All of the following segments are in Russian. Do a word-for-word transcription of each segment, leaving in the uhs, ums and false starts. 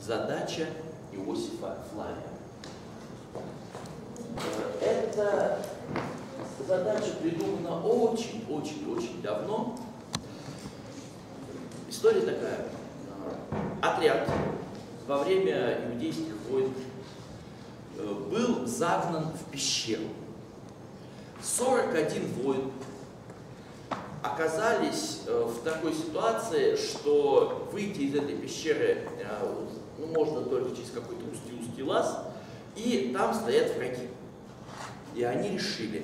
задача Иосифа Флавия. Эта задача придумана очень-очень-очень давно. История такая. Отряд во время иудейских войн был загнан в пещеру. сорок один воин оказались в такой ситуации, что выйти из этой пещеры ну, можно только через какой-то узкий-узкий лаз, и там стоят враги. И они решили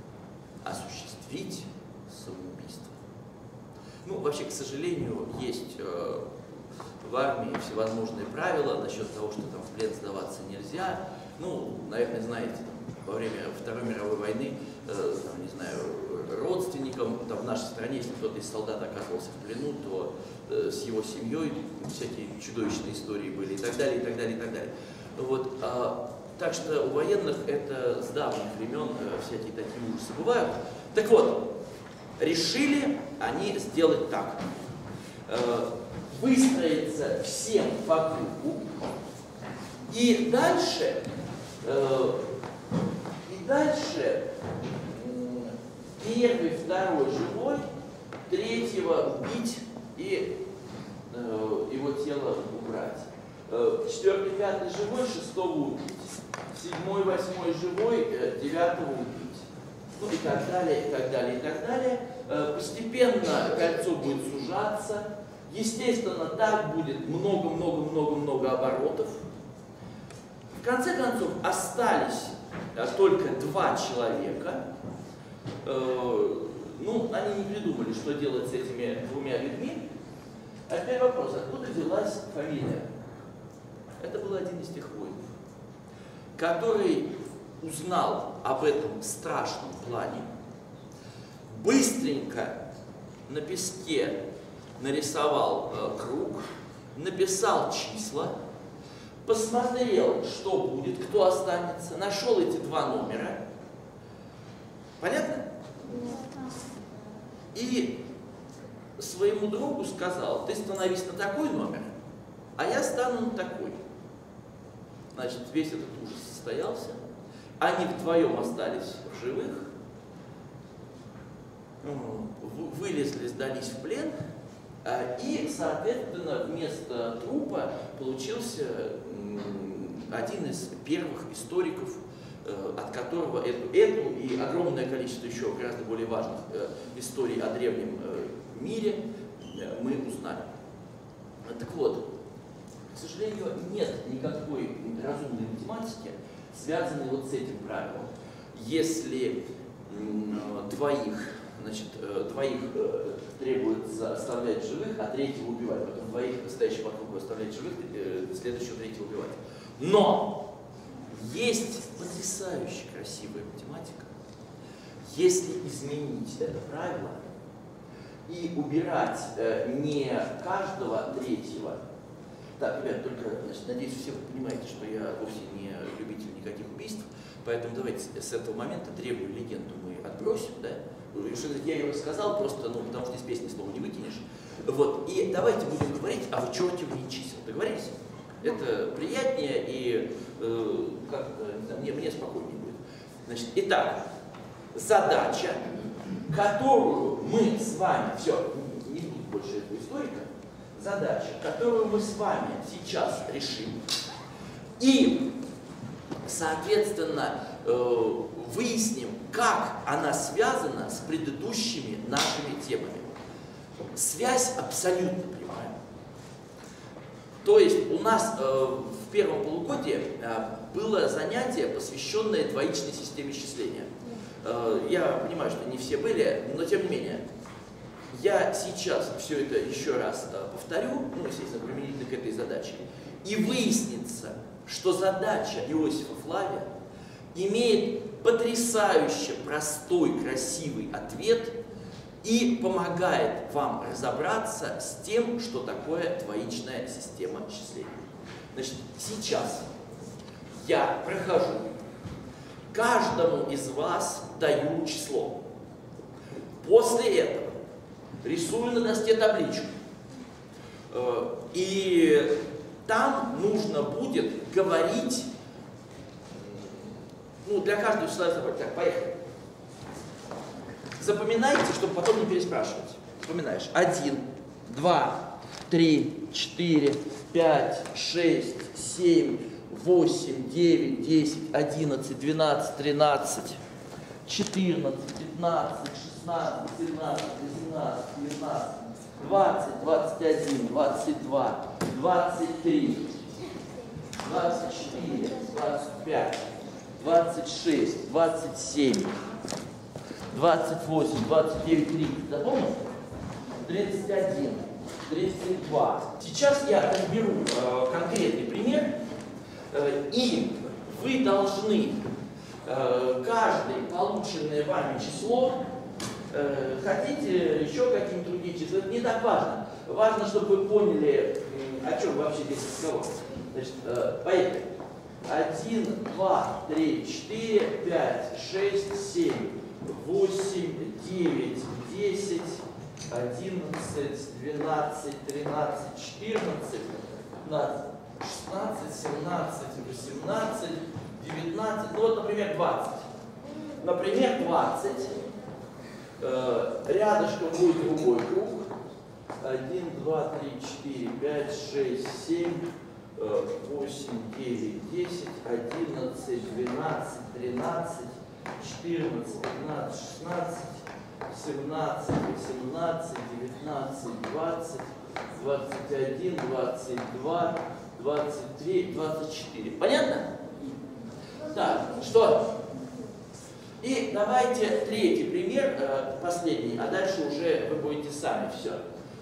осуществить самоубийство. Ну, вообще, к сожалению, есть э, в армии всевозможные правила насчет того, что там в плен сдаваться нельзя. Ну, наверное, знаете, там, во время Второй мировой войны, э, там, не знаю, родственникам там, в нашей стране, если кто-то из солдат оказывался в плену, то э, с его семьей всякие чудовищные истории были и так далее, и так далее, и так далее. Вот, э, так что у военных это с давних времен э, всякие такие ужасы бывают. Так вот, решили они сделать так. Э, выстроиться всем по кругу, и дальше, э, и дальше э, первый, второй живой, третьего убить и э, его тело убрать. Э, четвертый, пятый живой, шестого убить. Седьмой, восьмой живой, э, девятого убить. Ну и так далее, и так далее, и так далее. Э, постепенно кольцо будет сужаться. Естественно, так будет много-много-много-много оборотов. В конце концов, остались а, только два человека. Э, ну, они не придумали, что делать с этими двумя людьми. А теперь вопрос, откуда взялась фамилия? Это был один из тех воинов, который узнал об этом страшном плане, быстренько на песке нарисовал э, круг, написал числа, посмотрел, что будет, кто останется, нашел эти два номера. Понятно? И своему другу сказал: ты становись на такой номер, а я стану на такой. Значит, весь этот ужас состоялся. Они вдвоем остались в живых, вылезли, сдались в плен. И, соответственно, вместо трупа получился один из первых историков, от которого эту, эту и огромное количество еще гораздо более важных историй о древнем мире мы узнали. Так вот, к сожалению, нет никакой разумной математики, связанной вот с этим правилом. Если двоих Значит, двоих э, требуется оставлять живых, а третьего убивать. Потом двоих стоящих по кругу оставлять живых, э, следующего третьего убивать. Но есть потрясающе красивая математика. Если изменить это правило и убирать э, не каждого третьего. Так, ребят, только, значит, надеюсь, все вы понимаете, что я вовсе не любитель никаких убийств, поэтому давайте с этого момента древнюю легенду мы отбросим, да? Я ее рассказал просто, ну, потому что из песни слова не выкинешь. Вот. И давайте будем говорить о вычеркивании чисел. Договорились? Это приятнее и э, как, мне, мне спокойнее будет. Значит, итак, задача, которую мы с вами, все, не будет больше этого историка, задача, которую мы с вами сейчас решим, и, соответственно, э, выясним, как она связана с предыдущими нашими темами. Связь абсолютно прямая. То есть у нас э, в первом полугодии э, было занятие, посвященное двоичной системе счисления. Э, я понимаю, что не все были, но тем не менее. Я сейчас все это еще раз э, повторю, ну, естественно, применительно к этой задаче. И выяснится, что задача Иосифа Флавия имеет потрясающе простой, красивый ответ и помогает вам разобраться с тем, что такое двоичная система счисления. Значит, сейчас я прохожу, каждому из вас даю число. После этого рисую на доске табличку. И там нужно будет говорить, ну, для каждого числа запомнить. Так, поехали. Запоминайте, чтобы потом не переспрашивать. Запоминаешь. Один, два, три, четыре, пять, шесть, семь, восемь, девять, десять, одиннадцать, двенадцать, тринадцать, четырнадцать, пятнадцать, шестнадцать, семнадцать, восемнадцать, девятнадцать, двадцать, двадцать один, двадцать два, двадцать три, двадцать четыре, двадцать пять, двадцать шесть, двадцать семь, двадцать восемь, двадцать девять, тридцать. Запомнил? тридцать один, тридцать два. Сейчас я разберу э, конкретный пример, э, и вы должны э, каждое полученное вами число, э, хотите еще какие-нибудь другие числа, это не так важно. Важно, чтобы вы поняли, э, о чем вообще здесь разговор. Значит, э, поехали. один, два, три, четыре, пять, шесть, семь, восемь, девять, десять, одиннадцать, двенадцать, тринадцать, четырнадцать, пятнадцать, шестнадцать, семнадцать, восемнадцать, девятнадцать, ну вот, например, двадцать. Например, двадцать. Э, рядышком будет другой круг. один, два, три, четыре, пять, шесть, семь, восемь, девять, десять, одиннадцать, двенадцать, тринадцать, четырнадцать, пятнадцать, шестнадцать, семнадцать, восемнадцать, девятнадцать, двадцать, двадцать один, двадцать два, двадцать три, двадцать четыре. Понятно? Так, что? И давайте третий пример, последний, а дальше уже вы будете сами все.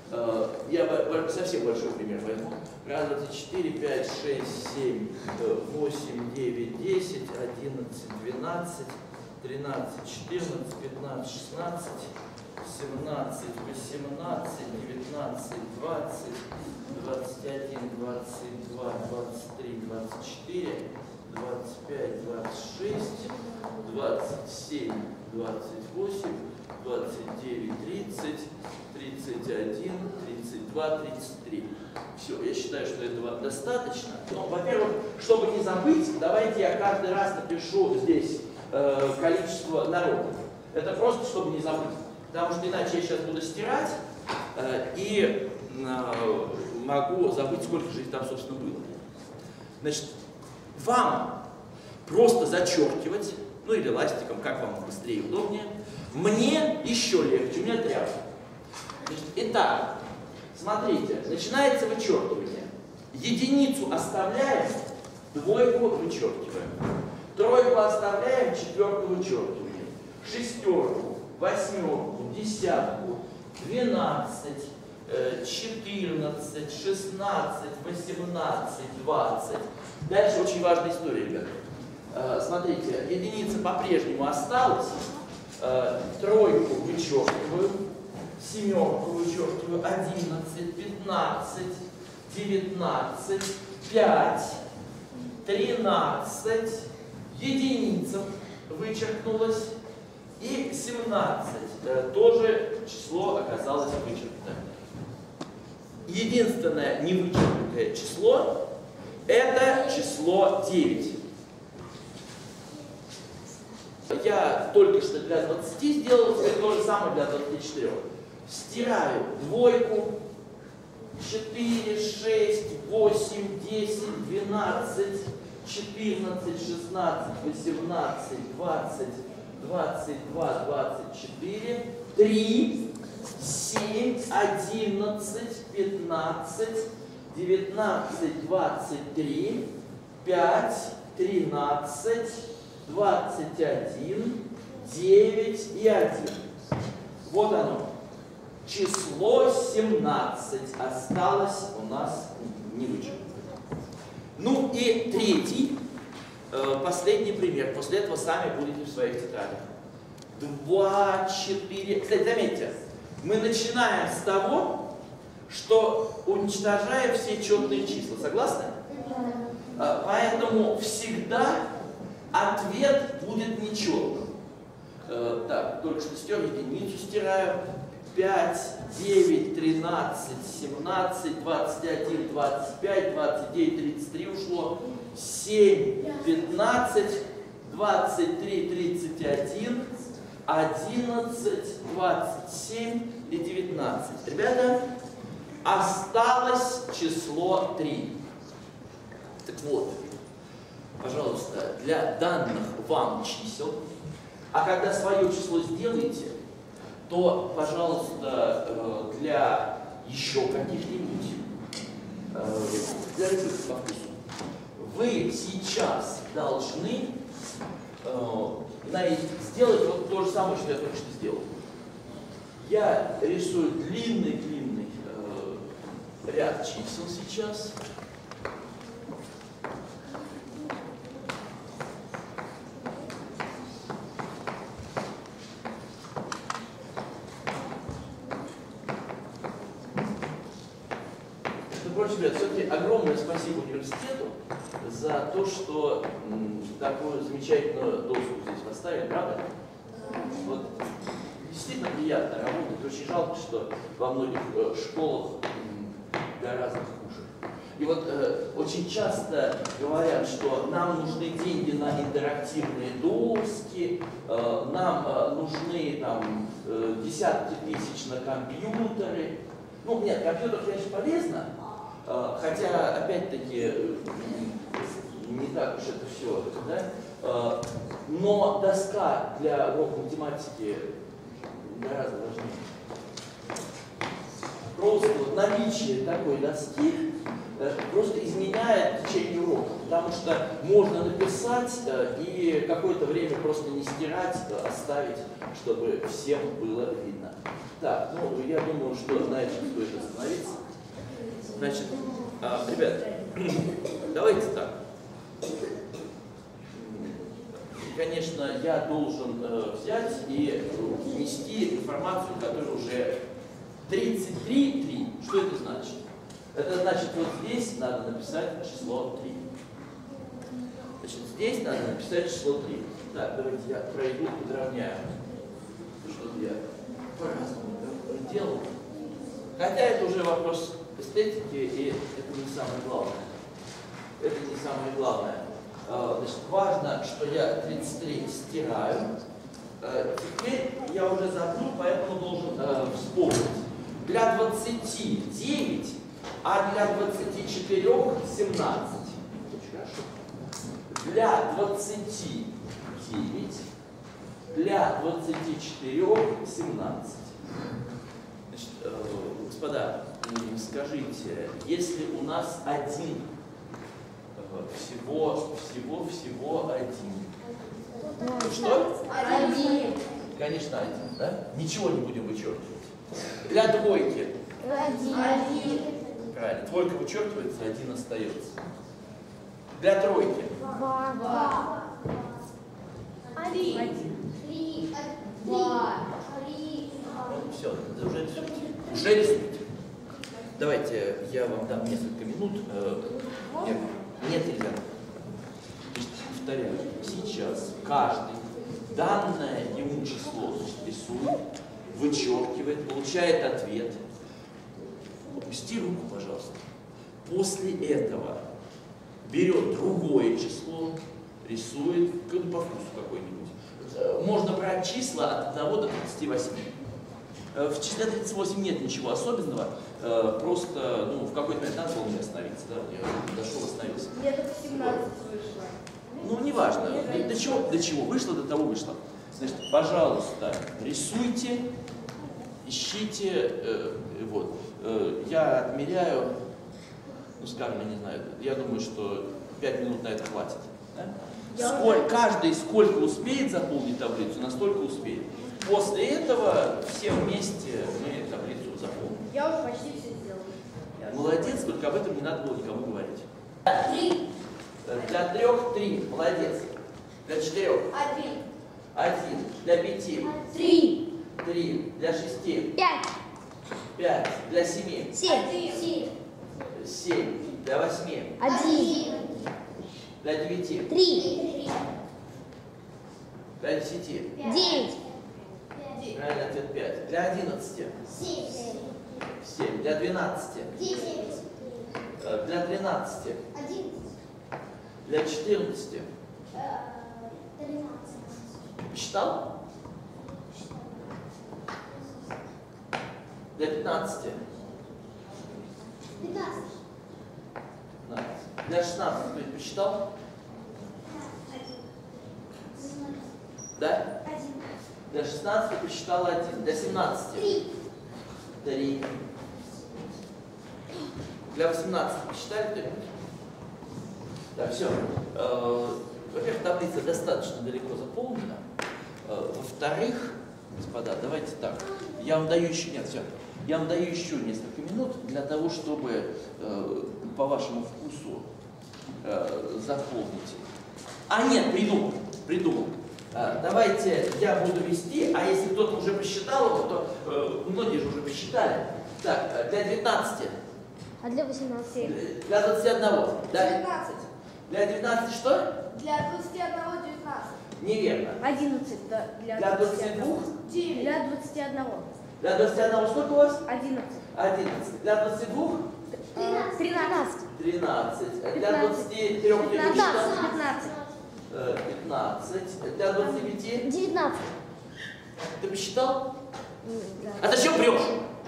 Я совсем большой пример возьму. Раз, два, три, четыре, пять, шесть, семь, восемь, девять, десять, одиннадцать, двенадцать, тринадцать, четырнадцать, пятнадцать, шестнадцать, семнадцать, восемнадцать, девятнадцать, двадцать, двадцать один, двадцать два, двадцать три, двадцать четыре, двадцать пять, двадцать шесть, двадцать семь, двадцать восемь, двадцать девять, тридцать, тридцать один, тридцать два, тридцать три. Все, я считаю, что этого достаточно. Но, во-первых, чтобы не забыть, давайте я каждый раз напишу здесь э, количество народов. Это просто, чтобы не забыть. Потому что иначе я сейчас буду стирать э, и э, могу забыть, сколько же их там, собственно, было. Значит, вам просто зачеркивать, ну или ластиком, как вам быстрее и удобнее. Мне еще легче, у меня тряпка. Итак, смотрите, начинается вычеркивание. Единицу оставляем, двойку вычеркиваем. Тройку оставляем, четверку вычеркиваем. Шестерку, восьмерку, десятку, двенадцать, четырнадцать, шестнадцать, восемнадцать, двадцать. Дальше очень важная история, ребята. Смотрите, единица по-прежнему осталась. Тройку вычеркиваю. Семерку вычеркиваю, одиннадцать, пятнадцать, девятнадцать, пять, тринадцать, единица вычеркнулась, и семнадцать, тоже число оказалось вычеркнуто. Единственное невычеркнутое число – это число девять. Я только что для двадцати сделал, то же самое для двадцати четырёх. Стираю двойку, четыре, шесть, восемь, десять, двенадцать, четырнадцать, шестнадцать, восемнадцать, двадцать, двадцать два, двадцать четыре, три, семь, одиннадцать, пятнадцать, девятнадцать, двадцать три, пять, тринадцать, двадцать один, девять и один. Вот оно. Число семнадцать осталось у нас не вычеркнуто. Ну и третий, э, последний пример. После этого сами будете в своих тетрадях. два, четыре. Кстати, заметьте, мы начинаем с того, что уничтожаем все четные числа. Согласны? Э, поэтому всегда ответ будет нечетным. Э, так, только что стер, единицу стираю. пять, девять, тринадцать, семнадцать, двадцать один, двадцать пять, двадцать девять, тридцать три ушло, семь, пятнадцать, двадцать три, тридцать один, одиннадцать, двадцать семь и девятнадцать. Ребята, осталось число три. Так вот, пожалуйста, для данных вам чисел, а когда свое число сделаете, то, пожалуйста, для еще каких-нибудь, для рыбы по вкусу, вы сейчас должны сделать вот то же самое, что я только что сделал. Я рисую длинный-длинный ряд чисел сейчас. Ребят, все-таки огромное спасибо университету за то, что м, такую замечательную доску здесь поставили, правда? Вот, действительно приятно работать. Очень жалко, что во многих э, школах м, гораздо хуже. И вот э, очень часто говорят, что нам нужны деньги на интерактивные доски, э, нам э, нужны там, э, десятки тысяч на компьютеры. Ну, нет, компьютер, конечно, полезно. Хотя, опять-таки, не так уж это все, да? Но доска для урока математики гораздо важнее. Просто вот наличие такой доски просто изменяет течение урока, потому что можно написать и какое-то время просто не стирать, оставить, чтобы всем было видно. Так, ну, я думаю, что на этом стоит остановиться. Значит, а, ребят, давайте так. Конечно, я должен э, взять и внести информацию, которая уже тридцать три три. Что это значит? Это значит, вот здесь надо написать число три. Значит, здесь надо написать число три. Так, давайте я пройду, подровняю. Что-то я по-разному делал. Хотя это уже вопрос эстетики, и это не самое главное. Это не самое главное. Значит, важно, что я тридцать три стираю. Теперь я уже забыл, поэтому должен вспомнить. Для двадцати девять, а для двадцати четырёх семнадцать. Очень хорошо. Для двадцати девять, для двадцати четырёх семнадцать. Значит, господа, скажите, если у нас один, всего, всего, всего один. Ну, что? Один. Конечно, один, да? Ничего не будем вычеркивать. Для двойки. Один. Правильно. Двойка вычеркивается, один остается. Для тройки. Два. Два. Три. Три. Два. Три. Все, это уже, уже рисуйте. Давайте я вам дам несколько минут. Нет, нет, нельзя. Повторяю, сейчас каждый данное ему число рисует, вычеркивает, получает ответ. Опусти руку, пожалуйста. После этого берет другое число, рисует, как по вкусу какой-нибудь. Можно брать числа от одного до тридцати восьми. В числе тридцать восемь нет ничего особенного, просто ну, в какой-то момент надо было мне остановиться, да, я дошел, остановился. Я только семнадцать вышла. Ну, неважно, до, до, чего, до чего вышло, до того вышло. Значит, пожалуйста, рисуйте, ищите, э, вот, э, я отмеряю, ну, скажем, я не знаю, я думаю, что пять минут на это хватит. Да? Сколь, каждый сколько успеет заполнить таблицу, настолько успеет. После этого все вместе мы таблицу заполним. Я уже почти все сделала. Молодец, только об этом не надо было никому говорить. Три. Для трех три. Молодец. Для четырех. Один. Один. Для пяти. Три. Три. Для шести. Пять. Пять. Для семи. Семь. Семь. Семь. Для восьми. Один. Для девяти. Три. Для десяти. Девять. Один. Правильный ответ пять. Для одиннадцати. Семь. семь. Для двенадцати. Десять. Э, Для тринадцати. Одиннадцать. Для четырнадцати. Тринадцать. Посчитал? Для пятнадцати. Пятнадцать. пятнадцать. Для шестнадцати. Кто-нибудь посчитал? Один. Да? Один. Для шестнадцати посчитал один. Для семнадцати. Три. три. Для восемнадцати посчитали кто-нибудь? Да, все. Во-первых, таблица достаточно далеко заполнена. Э, Во-вторых, господа, давайте так. Я вам даю еще, нет, все. Я вам даю еще несколько минут для того, чтобы э, по вашему вкусу э, заполнить. А нет, придумал, придумал. Э, давайте я буду вести, а если кто-то уже посчитал его, то э, многие же уже посчитали. Так, э, для девятнадцати. А для восемнадцати? Для двадцати одного. Да? Девятнадцать. Для девятнадцати что? Для двадцати одного девятнадцать. Неверно. Одиннадцать, да, для Для двадцати двадцати одного. двух? Девять. Для двадцати одного. Для двадцати одного сколько у вас? Одиннадцать. одиннадцать. Для двадцати двух? Э, Тринадцать. тринадцать. Для Пятнадцать. двадцати трёх? Пятнадцать. Пятнадцать. Э, пятнадцать. Для двадцати пяти? Девятнадцать. Ты посчитал? Да. А зачем врешь?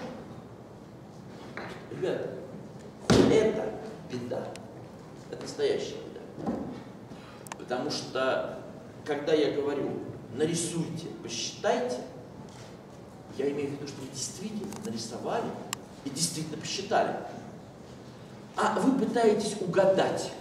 Ребята, это беда. Это настоящая беда. Потому что, когда я говорю, нарисуйте, посчитайте, я имею в виду, что вы действительно нарисовали и действительно посчитали. А вы пытаетесь угадать.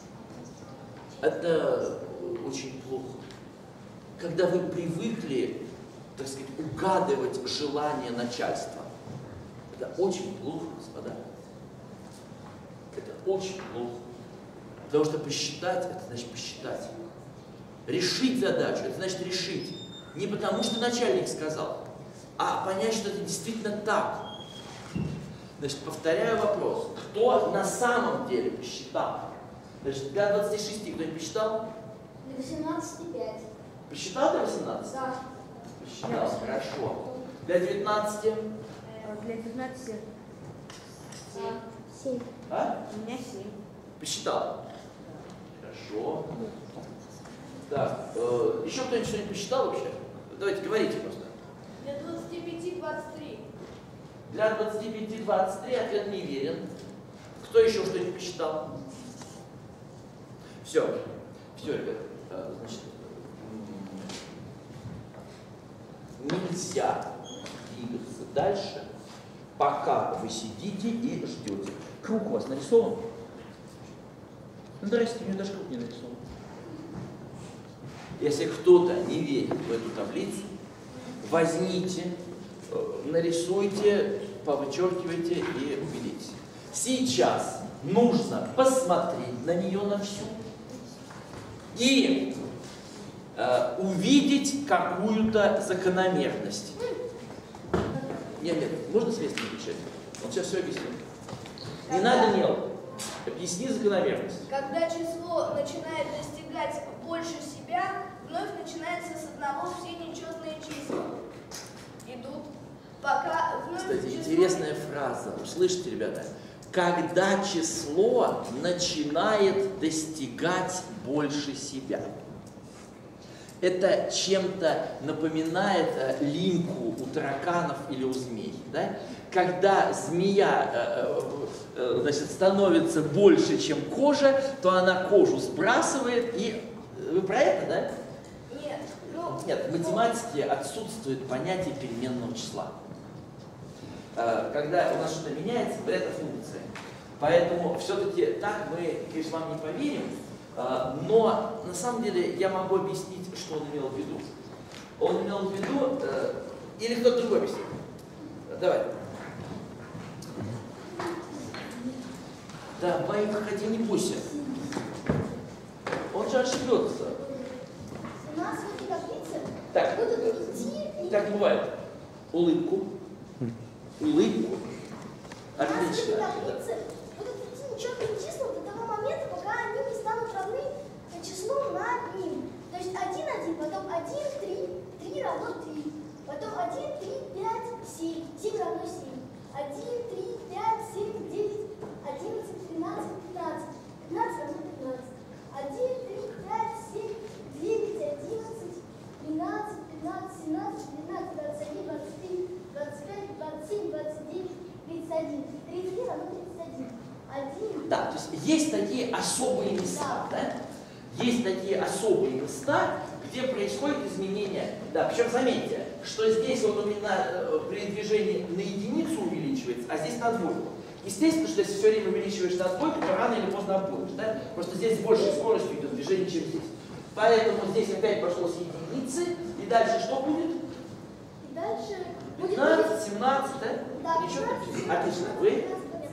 Это очень плохо. Когда вы привыкли, так сказать, угадывать желание начальства. Это очень плохо, господа. Это очень плохо. Потому что посчитать, это значит посчитать. Решить задачу, это значит решить. Не потому, что начальник сказал, а понять, что это действительно так. Значит, повторяю вопрос. Кто на самом деле посчитал? Значит, для двадцати шести кто-нибудь посчитал? Для восемнадцати пять. Посчитал для восемнадцати? Да. Посчитал, хорошо. Для девятнадцати? Э, Для девятнадцати. Да. Семь. А? У меня семь. Посчитал? Хорошо. Так, э, еще кто-нибудь что-нибудь посчитал вообще? Давайте, говорите просто. Для двадцати пяти двадцать три. Для двадцати пяти двадцать три ответ не верен. Кто еще что-нибудь посчитал? Все. Все, ребят. Э, Значит, м, нельзя двигаться дальше, пока вы сидите и ждете. Круг у вас нарисован? Ну, здрасте, у меня даже круг не нарисован. Если кто-то не верит в эту таблицу, возьмите, э, нарисуйте, повычеркивайте и убедитесь. Сейчас нужно посмотреть на нее на всю и э, увидеть какую-то закономерность. Нет, нет, можно с места не кричать? Он сейчас все объяснит. Не надо, Нел. Объясни закономерность. Когда число начинает достигать больше себя, вновь начинается с одного все нечетные числа. Идут, пока вновь Кстати, число- интересная фраза. Слышите, ребята? Когда число начинает достигать больше себя. Это чем-то напоминает э, линьку у тараканов или у змей. Да? Когда змея э, э, значит, становится больше, чем кожа, то она кожу сбрасывает и... Вы про это, да? Нет, ну, Нет, в математике отсутствует понятие переменного числа. Э, Когда у нас что-то меняется, это функция. Поэтому все-таки так мы, конечно, вам не поверим, э, но на самом деле я могу объяснить, что он имел в виду. Он имел в виду, э, или кто-то другой объяснит. Давай. Давай, выходи, не бойся. Он же ошибется. у нас в этой таблице Так, будут э, идти... так бывает. Улыбку. Улыбку. У нас в этой Отлично. таблице будут идти нечетные числа до того момента, пока они не станут равны числу над ним. То есть один, один, потом один, три, три равно три, потом один, есть такие особые места, да? Есть такие особые места, где происходит изменение. Да, причем заметьте, что здесь вот у меня при движении на единицу увеличивается, а здесь на двойку. Естественно, что если все время увеличиваешь на двойку, то рано или поздно обгонишь, да? Просто здесь с большей скоростью идет движение, чем здесь. Поэтому здесь опять пошло с единицы, и дальше что будет? Дальше будет... пятнадцать, семнадцать, да? Да, Еще отлично. Вы?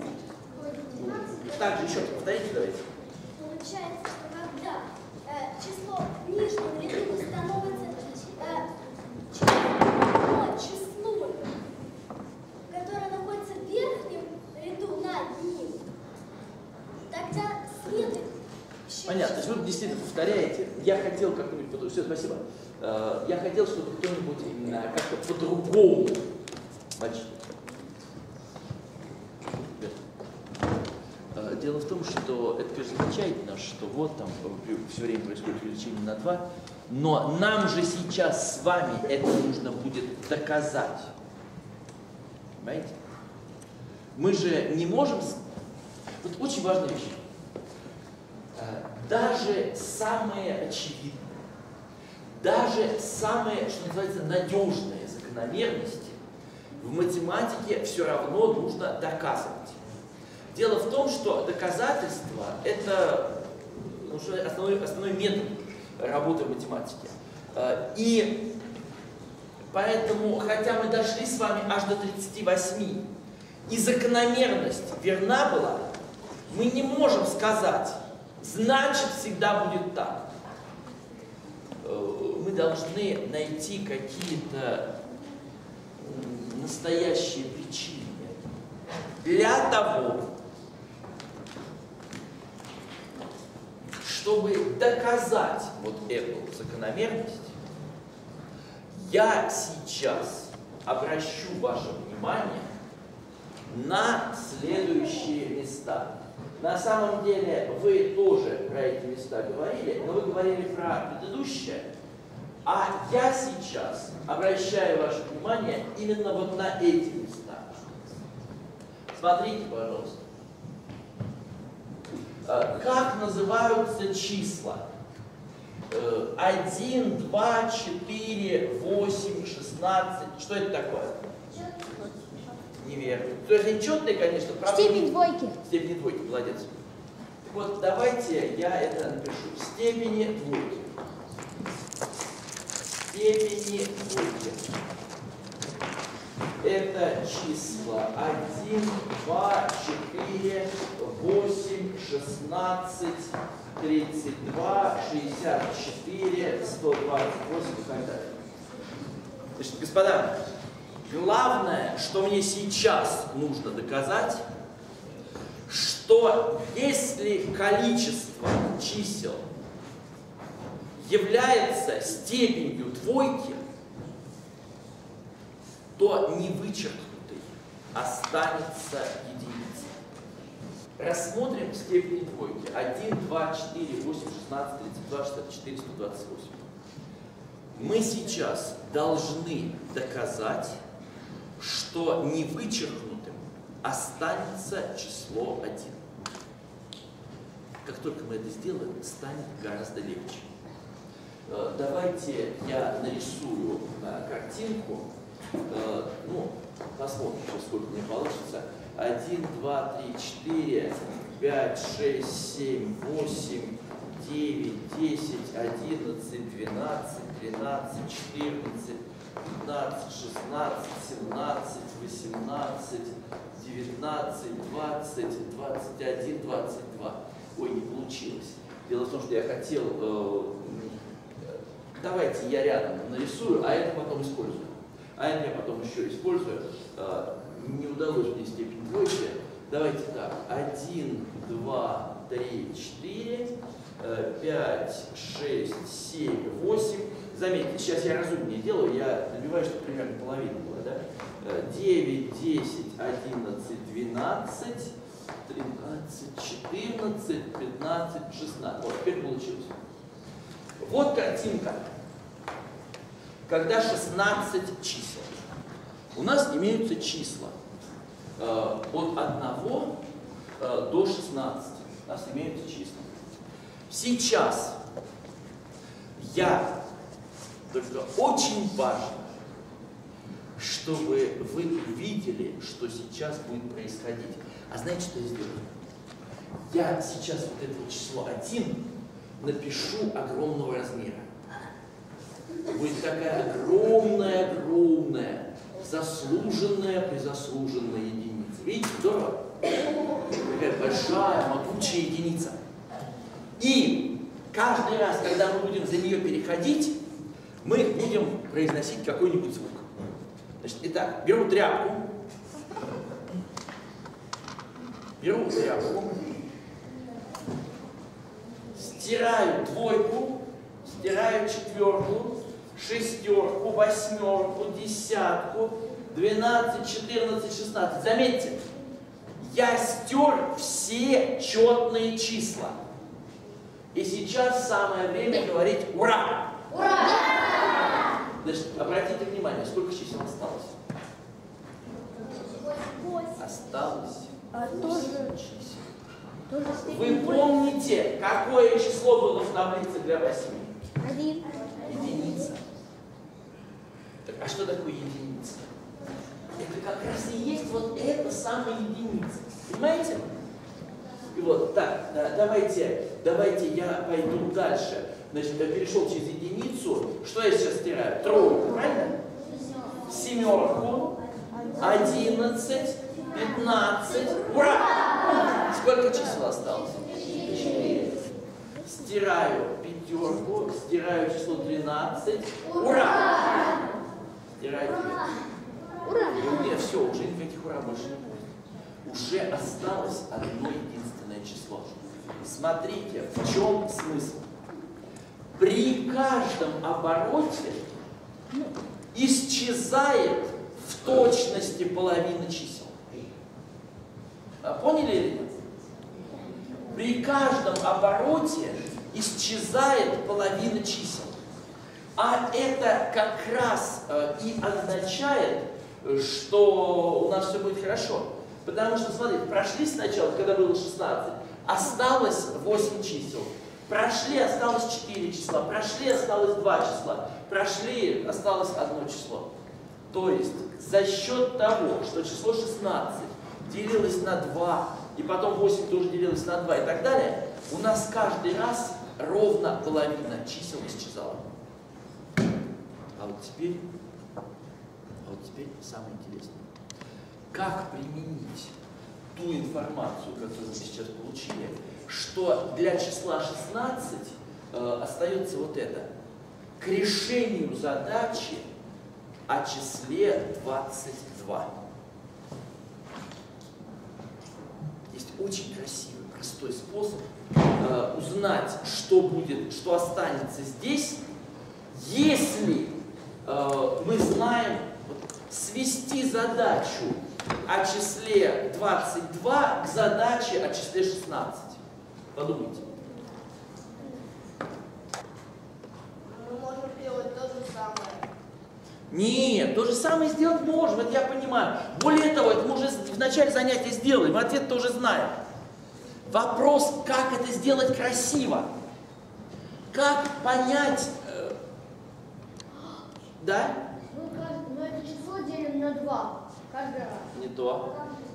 Также еще повторите, давайте. Получается, что когда э, число в нижнем ряду становится э, число, числу, которое находится в верхнем ряду над ним, тогда следует... Понятно, то есть вы действительно повторяете. Я хотел как-нибудь по-другому. Все, спасибо. Я хотел, чтобы кто-нибудь именно как-то по-другому начал. Дело в том, что это, конечно, замечательно, что вот там все время происходит увеличение на два, но нам же сейчас с вами это нужно будет доказать. Понимаете? Мы же не можем... Вот очень важная вещь. Даже самые очевидные, даже самые, что называется, надежные закономерности в математике все равно нужно доказывать. Дело в том, что доказательство – это ну, что основной, основной метод работы в математике. И поэтому, хотя мы дошли с вами аж до тридцати восьми, и закономерность верна была, мы не можем сказать, значит, всегда будет так. Мы должны найти какие-то настоящие причины для того, чтобы доказать вот эту закономерность. Я сейчас обращу ваше внимание на следующие места. На самом деле вы тоже про эти места говорили, но вы говорили про предыдущее, а я сейчас обращаю ваше внимание именно вот на эти места. Смотрите, пожалуйста. Как называются числа? один, два, четыре, восемь, шестнадцать. Что это такое? Неверно. То есть нечетные, конечно, правда. Степень двойки. Степень двойки, молодец. Вот давайте я это напишу. Степени двойки. Степени двойки. Это числа один, два, четыре, восемь, шестнадцать, тридцать два, шестьдесят четыре, сто двадцать восемь и так далее. Значит, господа, главное, что мне сейчас нужно доказать, что если количество чисел является степенью двойки, то невычеркнутой останется единица. Рассмотрим степени двойки. один, два, четыре, восемь, шестнадцать, тридцать два, шестьдесят четыре, сто двадцать восемь. Мы сейчас должны доказать, что невычеркнутым останется число один. Как только мы это сделаем, станет гораздо легче. Давайте я нарисую картинку. Ну, посмотрим, сколько мне получится. один, два, три, четыре, пять, шесть, семь, восемь, девять, десять, одиннадцать, двенадцать, тринадцать, четырнадцать, пятнадцать, шестнадцать, семнадцать, восемнадцать, девятнадцать, двадцать, двадцать один, двадцать два. Ой, не получилось. Дело в том, что я хотел... Э, давайте я рядом нарисую, а это потом использую. А это я потом еще использую. Э, не удалось мне степень двойки. Давайте так. один, два, три, четыре, пять, шесть, семь, восемь. Заметьте, сейчас я разумнее делаю, я добиваюсь, чтобы примерно половина была, да? девять, десять, одиннадцать, двенадцать, тринадцать, четырнадцать, пятнадцать, шестнадцать. Вот, теперь получилось. Вот картинка. Когда шестнадцать чисел. У нас имеются числа э, от одного э, до шестнадцати. у нас имеются числа. Сейчас я, только очень важно, чтобы вы видели, что сейчас будет происходить. А знаете, что я сделаю? Я сейчас вот это число один напишу огромного размера. Будет такая огромная-огромная, заслуженная, призаслуженная единица. Видите, здорово? Такая большая, могучая единица. И каждый раз, когда мы будем за нее переходить, мы будем произносить какой-нибудь звук. Значит, итак, беру тряпку. Беру тряпку. Стираю двойку, стираю четверку, шестерку, восьмерку, десятку, двенадцать, четырнадцать, шестнадцать. Заметьте, я стер все четные числа. И сейчас самое время говорить «Ура!». Ура! Значит, обратите внимание, сколько чисел осталось? Осталось А тоже, чисел. тоже Вы помните, какое число было в таблице для восьми? Один. Единица. Так, а что такое единица? Это как раз и есть вот эта самая единица. Понимаете? И вот, так, да, давайте, давайте я пойду дальше. Значит, я перешел через единицу. Что я сейчас стираю? Тройку, правильно? Семерку, одиннадцать, пятнадцать. Ура! Сколько чисел осталось? Четыре. Стираю пятерку, стираю число двенадцать. Ура! Стираю две. Ура! И у меня все, уже никаких ура больше не будет. Уже осталось одно единственное число. Смотрите, в чем смысл? При каждом обороте исчезает в точности половина чисел. А поняли или нет? При каждом обороте исчезает половина чисел. А это как раз э, и означает, что у нас все будет хорошо. Потому что, смотрите, прошли сначала, когда было шестнадцать, осталось восемь чисел. Прошли, осталось четыре числа. Прошли, осталось два числа. Прошли, осталось одно число. То есть, за счет того, что число шестнадцать делилось на два, и потом восемь тоже делилось на два и так далее, у нас каждый раз ровно половина чисел исчезала. А вот теперь, а вот теперь самое интересное. Как применить ту информацию, которую мы сейчас получили, что для числа шестнадцать э, остается вот это. К решению задачи о числе двадцать два. Есть очень красивый, простой способ э, узнать, что будет, что останется здесь, если э, мы знаем, вот, свести задачу о числе двадцать два к задаче о числе шестнадцать. Подумайте. Мы можем делать то же самое. Нет, то же самое сделать можем, это я понимаю. Более того, это мы уже в начале занятия сделали, мы ответ тоже знаем. Вопрос, как это сделать красиво. Как понять... Э, да? Мы это число делим на два каждый раз. Не то.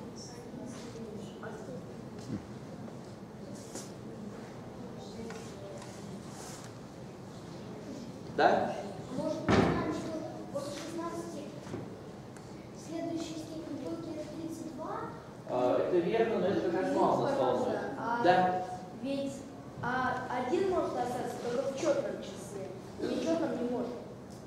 Да? Может, мы знаем, что после шестнадцати следующая степень двойки это тридцать два? А, это верно, но это как раз мало осталось. А Да? ведь а, один может остаться только в четном числе. В нечетном не может.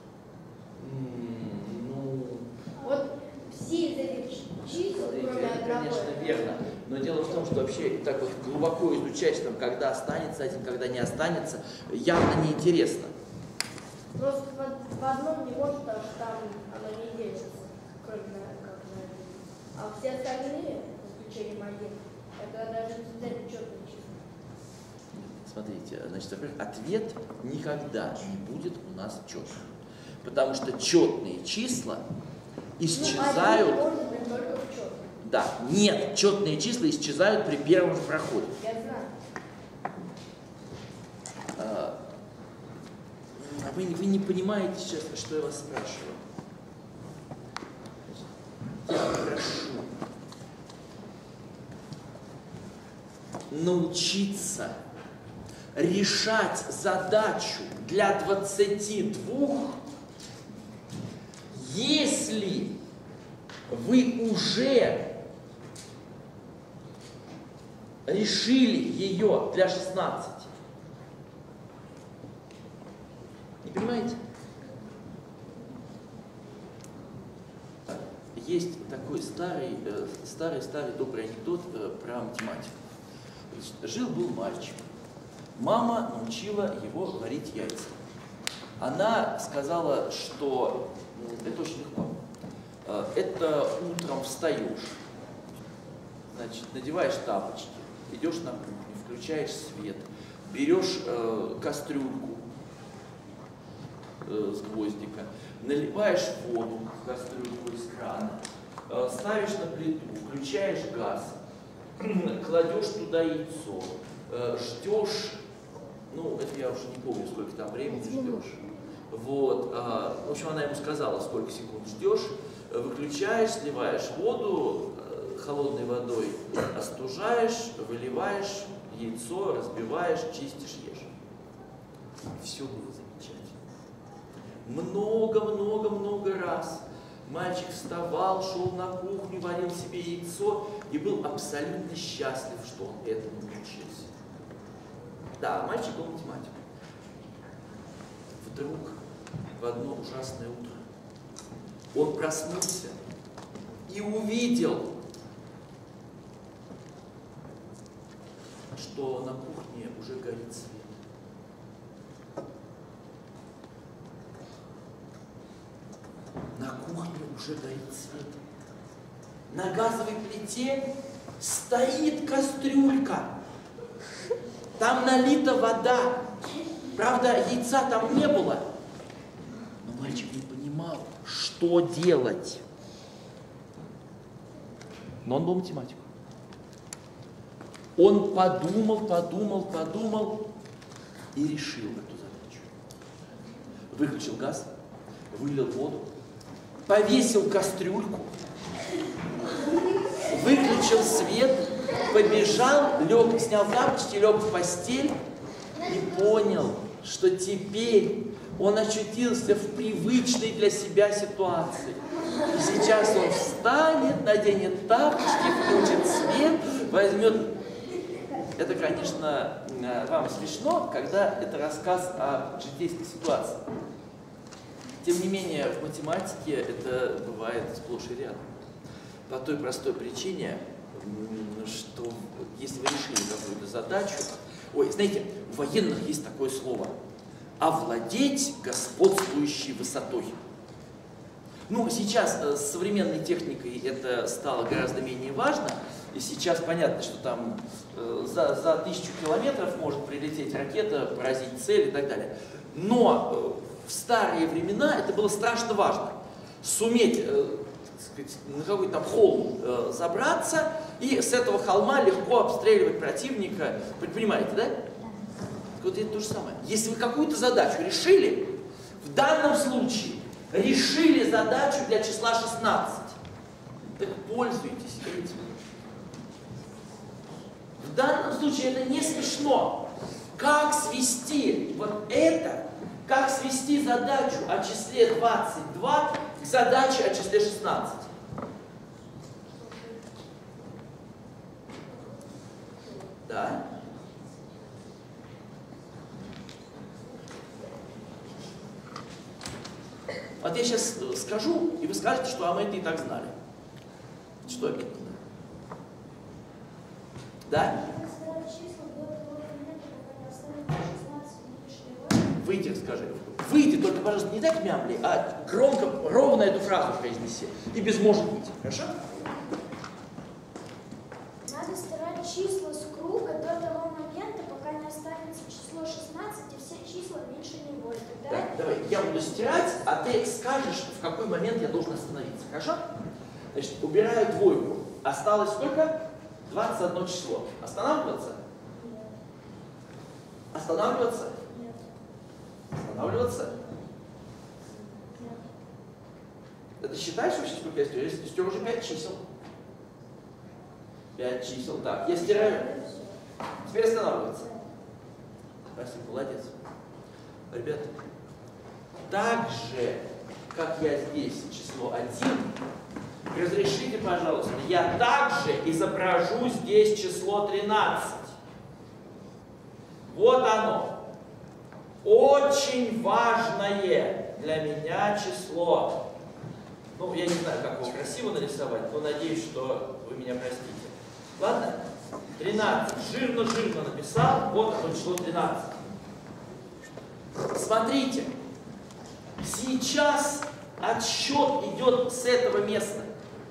М, Ну... Вот все из этих чисел, кроме Это, одного. конечно, верно. Но дело в том, что вообще так вот глубоко изучать, там, когда останется один, когда не останется, явно неинтересно. Просто в, в одном не может, потому что там оно не делится, кроме на, как на один. А все остальные, с исключением один, это даже обязательно четные числа. Смотрите, значит, во-первых, ответ никогда не будет у нас четным. Потому что четные числа исчезают... Ну, один может быть только в четном. Да, нет, четные числа исчезают при первом же проходе. Я знаю. Вы, вы не понимаете сейчас, что я вас спрашиваю. Я прошу научиться решать задачу для двадцати двух, если вы уже решили ее для шестнадцати. Не понимаете? Есть такой старый, старый, старый добрый анекдот про математику. Жил-был мальчик. Мама научила его варить яйца. Она сказала, что это очень легко. Это утром встаешь, значит, надеваешь тапочки, идешь на кухню, включаешь свет, берешь э, кастрюльку э, с гвоздика, наливаешь воду в кастрюльку из крана, э, ставишь на плиту, включаешь газ, кладешь туда яйцо, э, ждешь, ну, это я уже не помню, сколько там времени ждешь. Вот, э, в общем, она ему сказала, сколько секунд ждешь, выключаешь, сливаешь воду э, холодной водой, остужаешь, выливаешь яйцо, разбиваешь, чистишь, ешь. Все было замечательно. Много-много-много раз мальчик вставал, шел на кухню, варил себе яйцо и был абсолютно счастлив, что он этому научился. Да, мальчик был математик. Вдруг в одно ужасное утро он проснулся и увидел, что на кухне уже горит свет. На кухне уже горит свет. На газовой плите стоит кастрюлька. Там налита вода. Правда, яйца там не было. Но мальчик не понимал, что делать. Но он был математик. Он подумал, подумал, подумал и решил эту задачу. Выключил газ, вылил воду, повесил кастрюльку, выключил свет, побежал, лег, снял тапочки, лег в постель и понял, что теперь он очутился в привычной для себя ситуации. И сейчас он встанет, наденет тапочки, включит свет, возьмет... Это, конечно, вам смешно, когда это рассказ о житейской ситуации. Тем не менее, в математике это бывает сплошь и рядом. По той простой причине, что если вы решили какую-то задачу... Ой, знаете, у военных есть такое слово – овладеть господствующей высотой. Ну, сейчас с современной техникой это стало гораздо менее важно, и сейчас понятно, что там э, за, за тысячу километров может прилететь ракета, поразить цель и так далее. Но э, в старые времена это было страшно важно. Суметь э, так сказать, на какой-то там холм э, забраться и с этого холма легко обстреливать противника. Вы понимаете, да? Вот это то же самое. Если вы какую-то задачу решили, в данном случае решили задачу для числа шестнадцать, так пользуйтесь этим. В данном случае это не смешно. Как свести вот это, как свести задачу о числе двадцать два к задаче о числе шестнадцать? Да? Вот я сейчас скажу, и вы скажете, что а мы это и так знали. Что это? Да? Выйди, скажи. Выйди, только, пожалуйста, не так мямли, а громко, ровно эту фразу произнеси. И без «может быть». Хорошо? Надо стирать числа с круга до того момента, пока не останется число шестнадцать, и все числа меньше него. Тогда... Да, давай, я буду стирать, а ты скажешь, в какой момент я должен остановиться. Хорошо? Значит, убираю двойку. Осталось сколько? двадцать одно число. Останавливаться? Нет. Останавливаться? Нет. Останавливаться? Это считаешь вообще, сколько я стер? Я стер уже пять чисел. пять чисел. Так, я стираю. Теперь останавливается. Спасибо, молодец. Ребята, так же, как я здесь число один, разрешите, пожалуйста, я также изображу здесь число тринадцать. Вот оно. Очень важное для меня число. Ну, я не знаю, как его красиво нарисовать, но надеюсь, что вы меня простите. Ладно? тринадцать. Жирно-жирно написал. Вот оно, число тринадцать. Смотрите. Сейчас отсчет идет с этого места.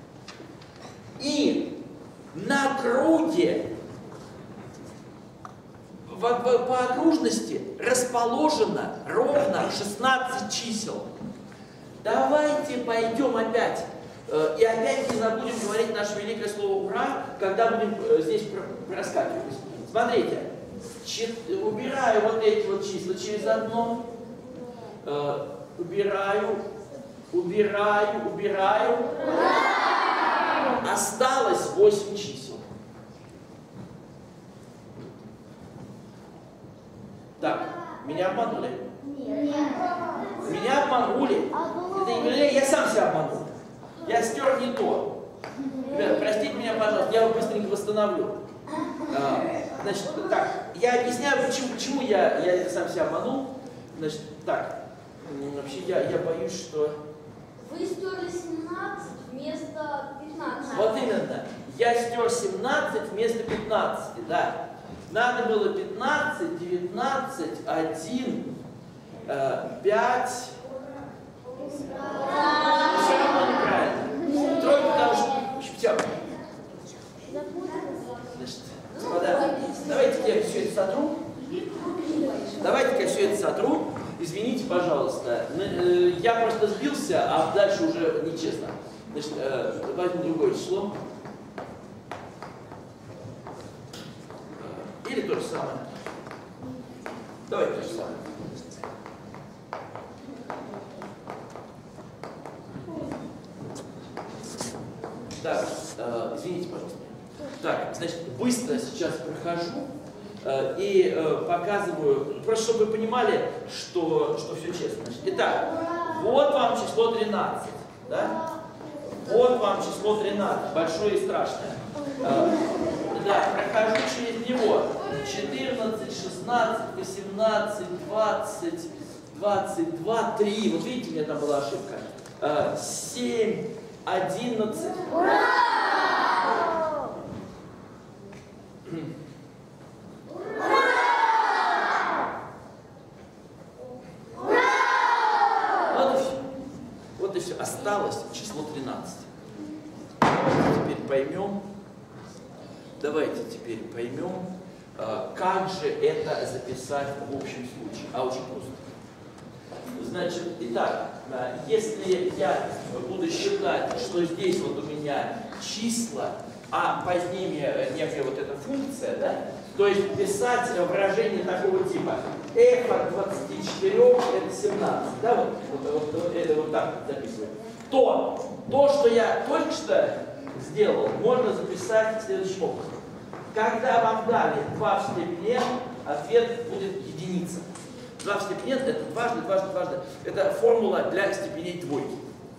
И на круге в, в, по окружности расположено ровно шестнадцать чисел. Давайте пойдем опять. Э, и опять не забудем говорить наше великое слово «Ура», когда будем э, здесь проскакивать. Смотрите. Чет, убираю вот эти вот числа через одно. Э, убираю. Убираю. Убираю. Осталось восемь чисел. Так, меня обманули? Нет. Меня обманули. Это не я сам себя обманул. Я стер не то. Ребята, простите меня, пожалуйста, я его быстренько восстановлю. А, значит, так, я объясняю, почему, почему я, я сам себя обманул. Значит, так, вообще я, я боюсь, что... Вы стерли семнадцать вместо пятнадцати. Вот именно. Я стер семнадцать вместо пятнадцати, да. Надо было пятнадцать, девятнадцать, один, пять. Все равно неправильно. Тройка, потому что... Все. Значит, господа, давайте я все это сотру. Давайте я все это сотру. Извините, пожалуйста. Я просто сбился, а дальше уже нечестно. Значит, возьму другое число. Или то же самое. Давайте то же самое. Так, э, извините, пожалуйста. Так, значит, быстро сейчас прохожу э, и э, показываю, просто чтобы вы понимали, что, что все честно. Значит, итак, вот вам число тринадцать. Да? Вот вам число тринадцать, большое и страшное. Э, да, прохожу через него. четырнадцать, шестнадцать, восемнадцать, двадцать, двадцать два, три. Вот видите, у меня там была ошибка. Э, семь, одиннадцать. Ура! Вот и все. Вот и все. Осталось число тринадцать. Давайте теперь поймем. Давайте теперь поймем, как же это записать в общем случае. А очень просто. Значит, итак, если я буду считать, что здесь вот у меня числа, а позднее некая вот эта функция, да, то есть писать выражение такого типа f от двадцати четырёх это семнадцать, да, вот, вот, вот, это вот так записываю, то то, что я только что сделал, можно записать следующим образом. Когда вам дали два в степени n, ответ будет единица. два в степени n это дважды, дважды, дважды. Это формула для степеней двойки.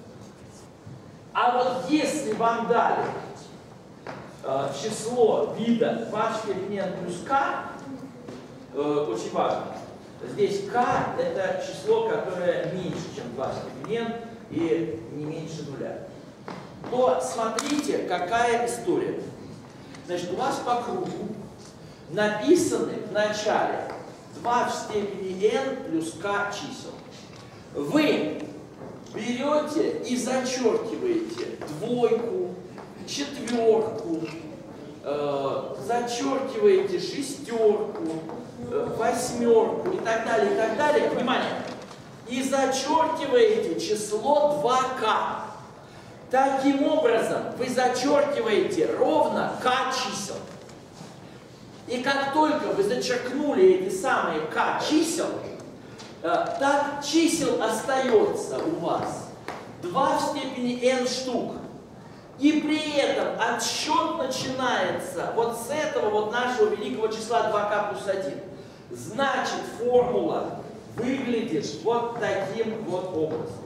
А вот если вам дали э, число вида два в степени n плюс k, э, очень важно. Здесь k это число, которое меньше, чем два в степени n и не меньше нуля. То смотрите, какая история. Значит, у вас по кругу написаны в начале два в степени n плюс k чисел. Вы берете и зачеркиваете двойку, четверку, э, зачеркиваете шестерку, э, восьмерку и так далее, и так далее. Внимание! И зачеркиваете число два k. Таким образом, вы зачеркиваете ровно k чисел. И как только вы зачеркнули эти самые k чисел, так чисел остается у вас два в степени n штук. И при этом отсчет начинается вот с этого вот нашего великого числа два ка плюс один. Значит, формула выглядит вот таким вот образом.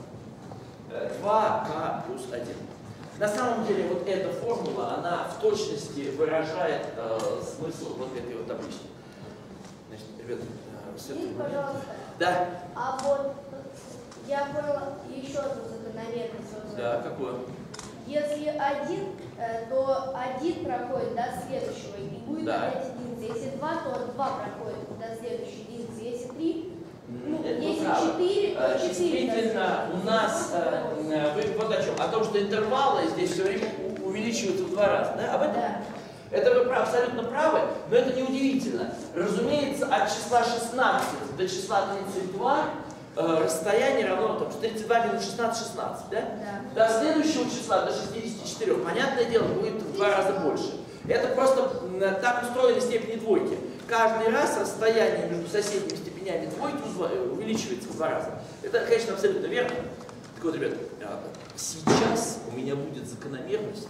два ка плюс один. На самом деле вот эта формула, она в точности выражает э, смысл вот этой вот таблички. Значит, ребята, э, с этого Извините, момента- пожалуйста. Да, А вот я поняла еще одну закономерность. Вот. да, какое? Если один, э, то один проходит до следующего и будет Да. опять единица. Если два, то два проходит до следующей единицы. Если три, ну, Это вы если правы. четыре, Э, то четыре. Действительно, у нас, э, э, вы вот о чем? О том, что интервалы здесь все время у- увеличиваются в два раза, да? Об этом? Да. Это вы прав- абсолютно правы, но это не удивительно. Разумеется, от числа шестнадцать до числа тридцать два э, расстояние равно там, тридцать два минус шестнадцать, шестнадцать, да? Да. До следующего числа, до шестидесяти четырёх, понятное дело, будет в два раза больше. Это просто м, так устроены степени двойки. Каждый раз расстояние между соседними степенями двойки узва- увеличивается в два раза. Это, конечно, абсолютно верно. Так вот, ребята, а, сейчас у меня будет закономерность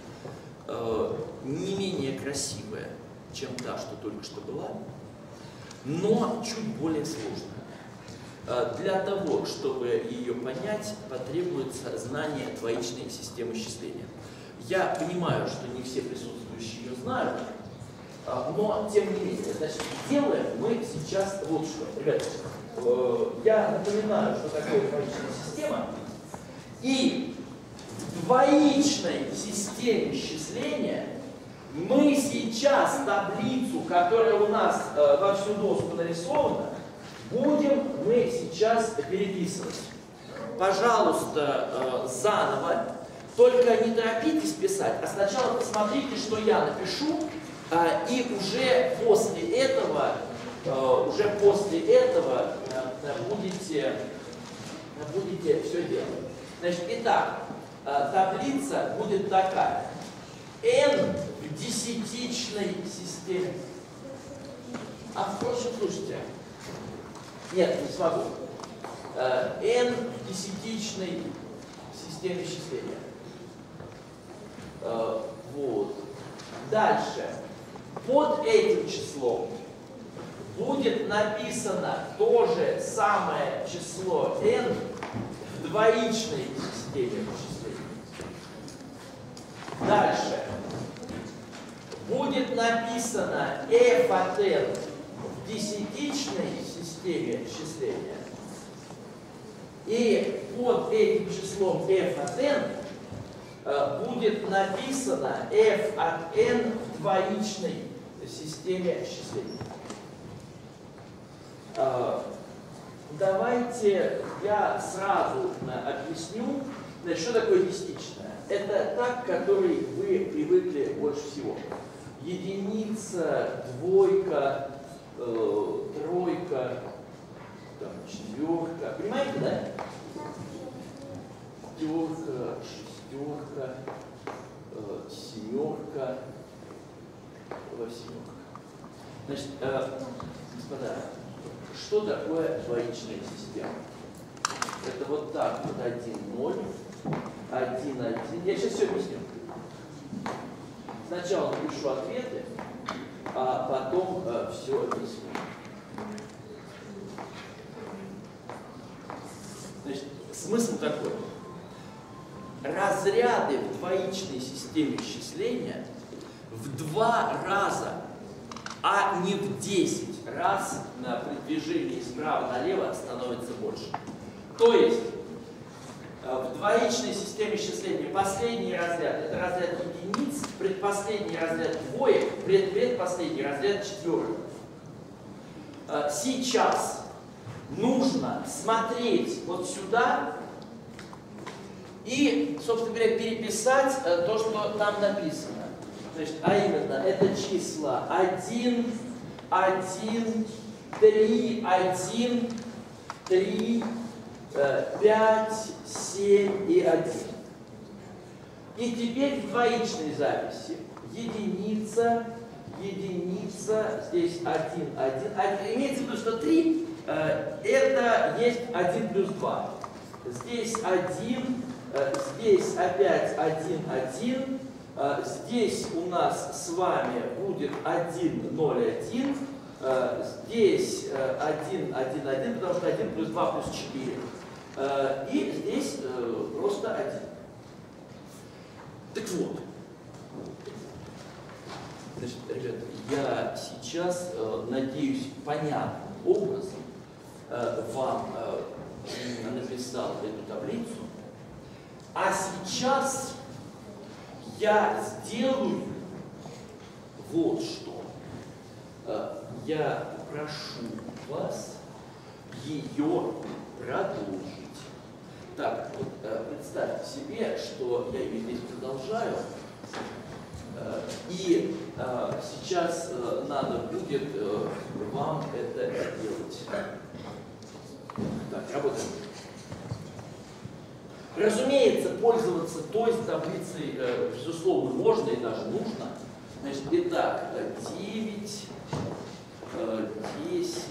э, не менее красивая, чем та, что только что была, но чуть более сложная. Э, Для того, чтобы ее понять, потребуется знание двоичной системы счисления. Я понимаю, что не все присутствующие ее знают, а, но тем не менее, значит, делаем мы сейчас вот что. Ребята, э, я напоминаю, что такое двоичная система. И в двоичной системе счисления мы сейчас таблицу, которая у нас э, во всю доску нарисована, будем мы сейчас переписывать. Пожалуйста, э, заново. Только не торопитесь писать, а сначала посмотрите, что я напишу, а, и уже после этого, а, уже после этого а, будете, будете все делать. Значит, итак, а, таблица будет такая. n в десятичной системе. А впрочем, слушайте, нет, не смогу. А, n в десятичной системе счисления. Uh, вот. Дальше. Под этим числом будет написано то же самое число n в двоичной системе вычисления. Дальше. Будет написано f от n в десятичной системе счисления. И под этим числом f от n будет написано f от n в двоичной системе счисления. Давайте я сразу объясню, значит, что такое десятичное. Это так, к которой вы привыкли больше всего. Единица, двойка, э, тройка, там, четверка. Понимаете, да? Пятерка, шестерка, э, семерка, восьмерка. Значит, э, господа, что такое двоичная система? Это вот так, вот один, ноль, один, один. Я сейчас все объясню. Сначала напишу ответы, а потом э, все объясню. Значит, смысл такой. Разряды в двоичной системе счисления в два раза, а не в десять раз на продвижении справа налево становится больше. То есть в двоичной системе счисления последний разряд – это разряд единиц, предпоследний разряд двоек, предпредпоследний разряд четверок. Сейчас нужно смотреть вот сюда и, собственно говоря, переписать э, то, что там написано. Значит, а именно, это числа один, один, три, один, три, пять, семь и один. И теперь в двоичной записи единица, единица, здесь один, один. А, имеется в виду, что три э, это есть один плюс два. Здесь один, Здесь опять один, один. Здесь у нас с вами будет один, ноль, один. Здесь один, один, один, потому что один плюс два плюс четыре. И здесь просто один. Так вот. Значит, ребята, я сейчас, надеюсь, понятным образом вам написал эту таблицу. А сейчас я сделаю вот что. Я прошу вас ее продолжить. Так, вот представьте себе, что я ее здесь продолжаю. И сейчас надо будет вам это сделать. Так, работаем. Разумеется, пользоваться той таблицей, э, безусловно, можно и даже нужно. Значит, итак, девять, десять,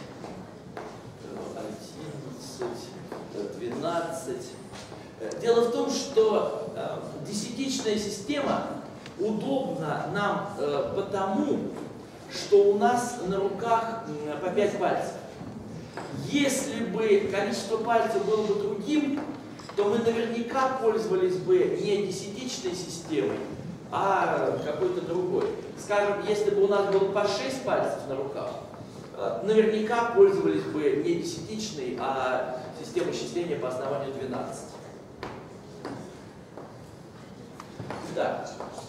одиннадцать, двенадцать. Дело в том, что э, десятичная система удобна нам э, потому, что у нас на руках э, по пять пальцев. Если бы количество пальцев было бы другим, то мы наверняка пользовались бы не десятичной системой, а какой-то другой. Скажем, если бы у нас было по шесть пальцев на руках, наверняка пользовались бы не десятичной, а системой счисления по основанию двенадцать. Да.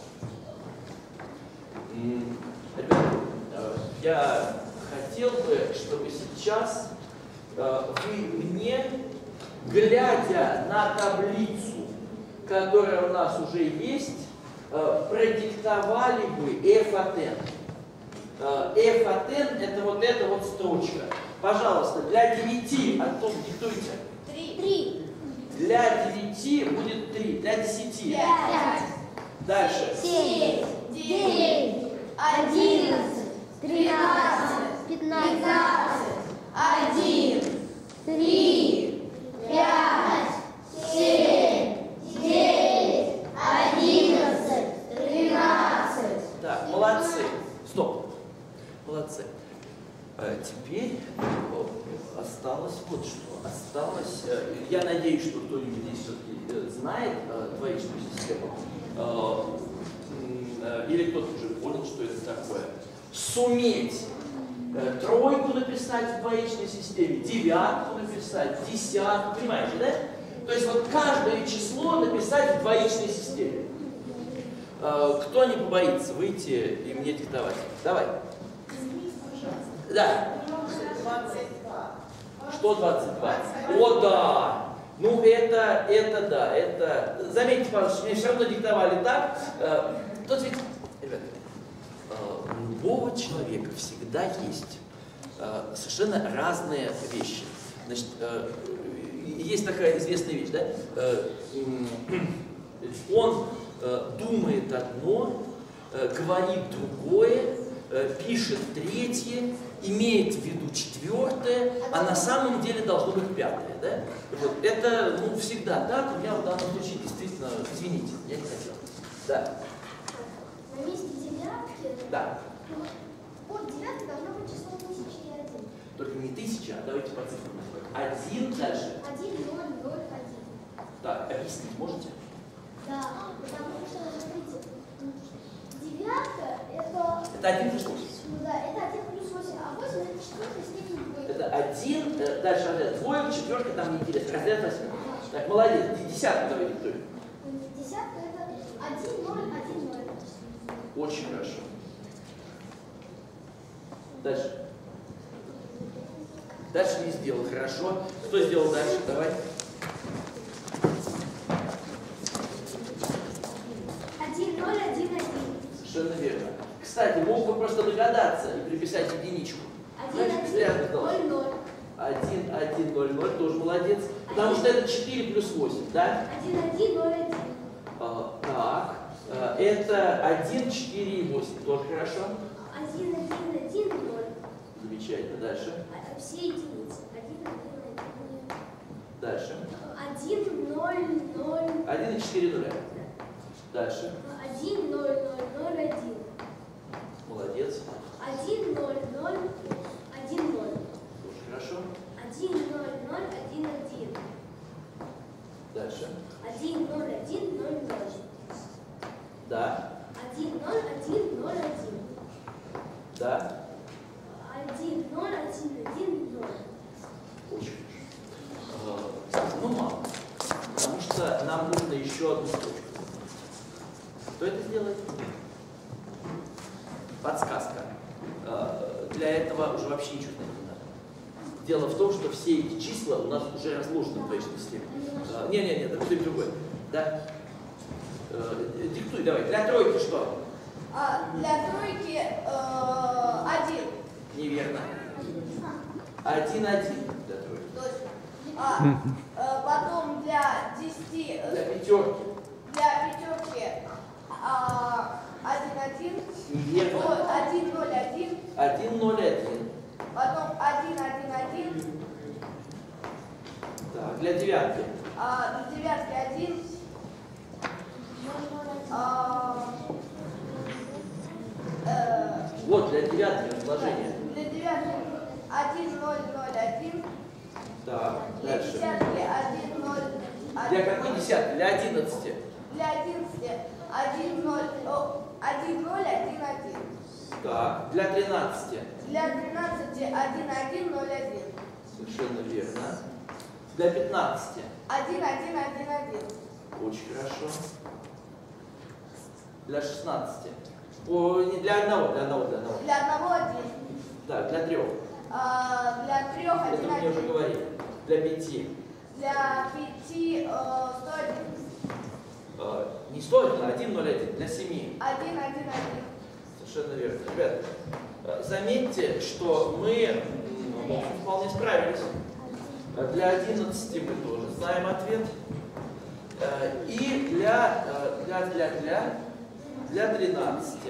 Ребята, я хотел бы, чтобы сейчас вы мне, глядя на таблицу, которая у нас уже есть, продиктовали бы f от n. f от n это вот эта вот строчка. Пожалуйста, для девяти, Антон, диктуйте. Три. Для девяти будет три, для десяти. Пять. Дальше. Семь. Девять. Одиннадцать. Тринадцать. Пятнадцать. Один. Три. Пять. Семь. Девять. Одиннадцать. Тринадцать. Так, молодцы. Стоп. Молодцы. А теперь осталось вот что. Осталось, я надеюсь, что кто-нибудь здесь все-таки знает двоичную систему. Или кто-то уже понял, что это такое. Суметь тройку написать в двоичной системе, девятку написать, десятку, понимаете, да? То есть вот каждое число написать в двоичной системе. Кто не побоится выйти и мне диктовать? Давай. Да. двадцать два. Что двадцать два? О, да! Ну, это, это да, это... Заметьте, пожалуйста, мне все равно диктовали так. Тут ведь, ребята, у любого человека всегда есть совершенно разные вещи. Значит, есть такая известная вещь, да? Он думает одно, говорит другое, пишет третье, имеет в виду четвертое, а на самом деле должно быть пятое. Да? Вот. Это ну, всегда так. У меня в данном случае действительно, извините, я не хотел. Да. На месте девятки, Да. от девятки должно быть число тысяча и один. Только не тысяча, а давайте по цифрам. Один дальше. Один, ноль, ноль, один. Так, объяснить можете? Да, потому что, смотрите, девятка это... Это один плюс восемь. Ну да, это один плюс восемь, а восемь это четвертая степень двоек. Это один, э, дальше разряд двоек, четверка там не интересно, разряд восьми. Так, молодец, десятку давай диктуем. Десятка это один, ноль, один, ноль. Очень хорошо. Дальше. Дальше не сделал, хорошо. Кто сделал дальше? Давай. Один, ноль, один, один. Совершенно верно. Кстати, мог бы просто догадаться и приписать единичку. Один, Значит, один, бесполезно сдалось. ноль, ноль. один, один, ноль, ноль, тоже молодец. Потому что это четыре плюс восемь, да? Один, один, ноль, один. А, так, а, это один, четыре и восемь, тоже хорошо. Один, один, один, ноль. Замечательно, дальше. А, все единицы. Один, один, один. Дальше. один, ноль, ноль. один и четыре нуля. Дальше. один, ноль, ноль, ноль, один. Молодец. один, ноль, ноль, один, ноль. Очень хорошо. один, ноль, ноль, один, один. Дальше. один, ноль, один, ноль, ноль. Да. один, ноль, один, ноль, один. Да. один, ноль, один, один, ноль. Очень хорошо. Э, Ну, мало. Потому что нам нужно еще одну строчку. Кто это сделает? Подсказка. Э, Для этого уже вообще ничего знать не надо. Дело в том, что все эти числа у нас уже разложены в двоичной системе. Не-не-не, это кто-нибудь другой. Да? Э, Диктуй давай. Для тройки что? А, для тройки э, один. Неверно. Один-один для тройки. Точно. А, э, потом для десяти, Для э, пятерки. для пятерки а, один-один. Неверно. один-ноль один. один-ноль-один. Потом один-один-один. Так, для девятки. А, для девятки один. А, э, Вот, для девятки разложение. для девятки один-ноль-ноль один. Так, Для дальше. десятки один-ноль один. Для какой десятки? Для одиннадцати. Для одиннадцати один-ноль один-ноль один-один. Так, для тринадцати. Для тринадцати один-один ноль один. Совершенно верно. Для пятнадцати. один-один-один-один. Очень хорошо. Для шестнадцати. О, не для одного, для одного, для одного. Для одного один. Так, для трех. А, для трех Это мы мне уже один-один. говорили. Для пяти. Для пяти э, сто один. Э, не сто один, а один ноль один. Для семи. один-один-один. Совершенно верно. Ребята, э, заметьте, что мы м, ну, вполне справились. Э, Для одиннадцати мы тоже знаем ответ. Э, И для, э, для, для, для, для тринадцати.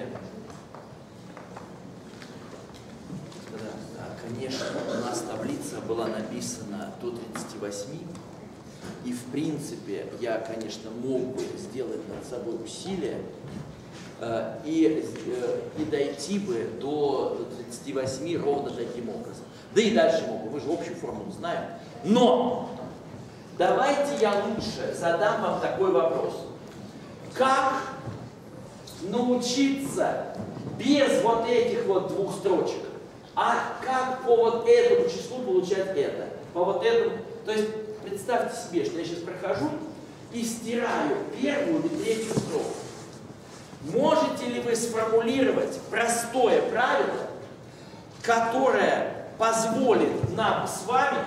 Да, да, конечно, у нас таблица была написана до тридцати восьми. И в принципе я, конечно, мог бы сделать над собой усилие э, и, э, и дойти бы до тридцати восьми ровно таким образом. Да и дальше мог бы, мы же общую формулу знаем. Но давайте я лучше задам вам такой вопрос. Как научиться без вот этих вот двух строчек, а как по вот этому числу получать это? По вот этому, то есть представьте себе, что я сейчас прохожу и стираю первую или третью строку. Можете ли вы сформулировать простое правило, которое позволит нам с вами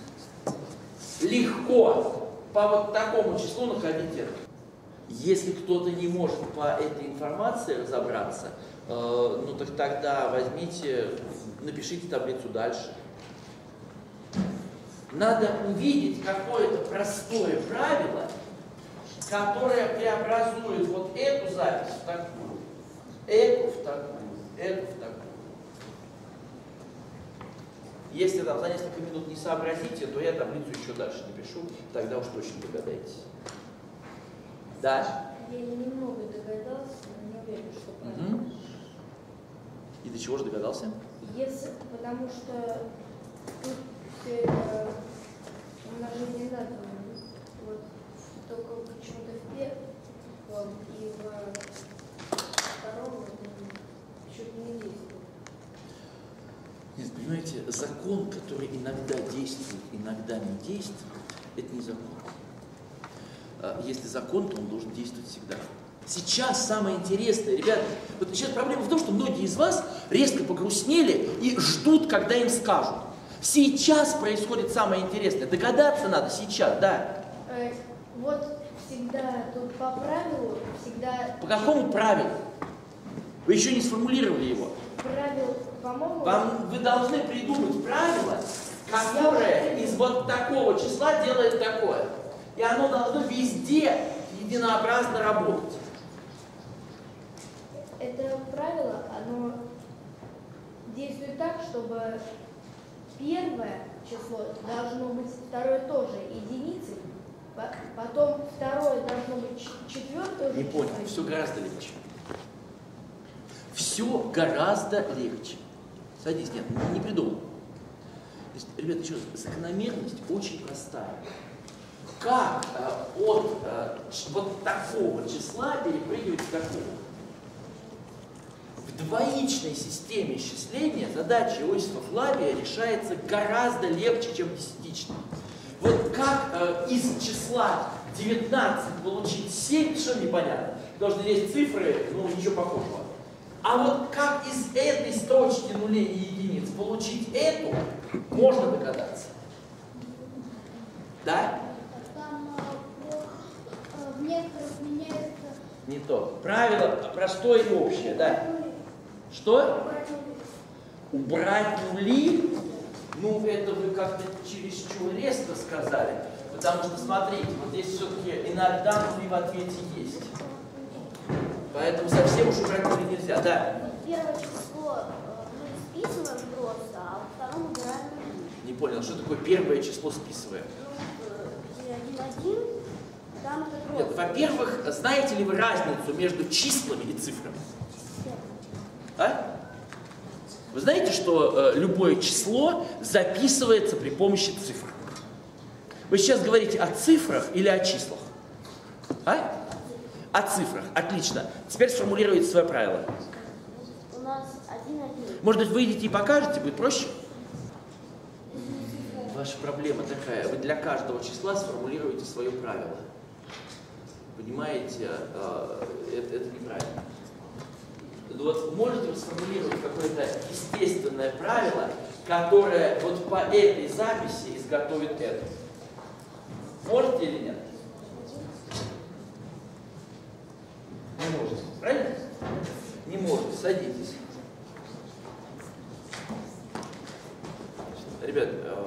легко по вот такому числу находить это? Если кто-то не может по этой информации разобраться, э, ну так тогда возьмите, напишите таблицу дальше. Надо увидеть какое-то простое правило, которое преобразует вот эту запись в такую, эту в такую, эту в такую. Если там за несколько минут не сообразите, то я таблицу еще дальше напишу, тогда уж точно догадаетесь. Да? Я немного догадался, но не уверен, что правильно. Угу. И до чего же догадался? Если, потому что тут все это умножение на два, вот только почему-то в первом и во втором чуть не действует. Нет, понимаете, закон, который иногда действует, иногда не действует, это не закон. Если закон, то он должен действовать всегда. Сейчас самое интересное, ребята, вот сейчас проблема в том, что многие из вас резко погрустнели и ждут, когда им скажут. Сейчас происходит самое интересное. Догадаться надо сейчас, да. Э, вот всегда тут по правилу, всегда... По какому правилу? Вы еще не сформулировали его. Правил, по-моему... Вам, вы должны придумать правило, которое из вот такого числа делает такое. И оно должно везде единообразно работать. Это правило, оно действует так, чтобы первое число должно быть второе тоже единицей, по- потом второе должно быть ч- четвертое. Не понял, все гораздо легче. Все гораздо легче. Садись, нет, не придумал. То есть, ребята, еще раз, закономерность очень простая. Как э, от э, ч- вот такого числа перепрыгивать к такому? В двоичной системе исчисления задача Иосифа Флавия решается гораздо легче, чем в десятичной. Вот как э, из числа девятнадцать получить семь, что непонятно, потому что здесь цифры, ну ничего похожего. А вот как из этой строчки нулей и единиц получить эту, можно догадаться. Да? Там э, э, в некоторых меняется. Не то. Правило простое и общее, да? Что? Убрать нули? Ну, это вы как-то чересчур резко сказали. Потому что, смотрите, вот здесь все-таки иногда нули в ответе есть. Поэтому совсем уж убрать нули нельзя, да? Первое число э, мы списываем просто, а во втором убираем нули. Не понял, что такое первое число списываем? Ну, один-один, там это Нет, просто. во-первых, знаете ли вы разницу между числами и цифрами? А? Вы знаете, что э, любое число записывается при помощи цифр? Вы сейчас говорите о цифрах или о числах? А? О цифрах. Отлично. Теперь сформулируйте свое правило. У нас один-один. Может быть, выйдете и покажете, будет проще? Ваша проблема такая. Вы для каждого числа сформулируете свое правило. Понимаете, э, это, это неправильно. Вот можете вы сформулировать какое-то естественное правило, которое вот по этой записи изготовит это? Можете или нет? Не можете. Правильно? Не можете. Садитесь. Ребят,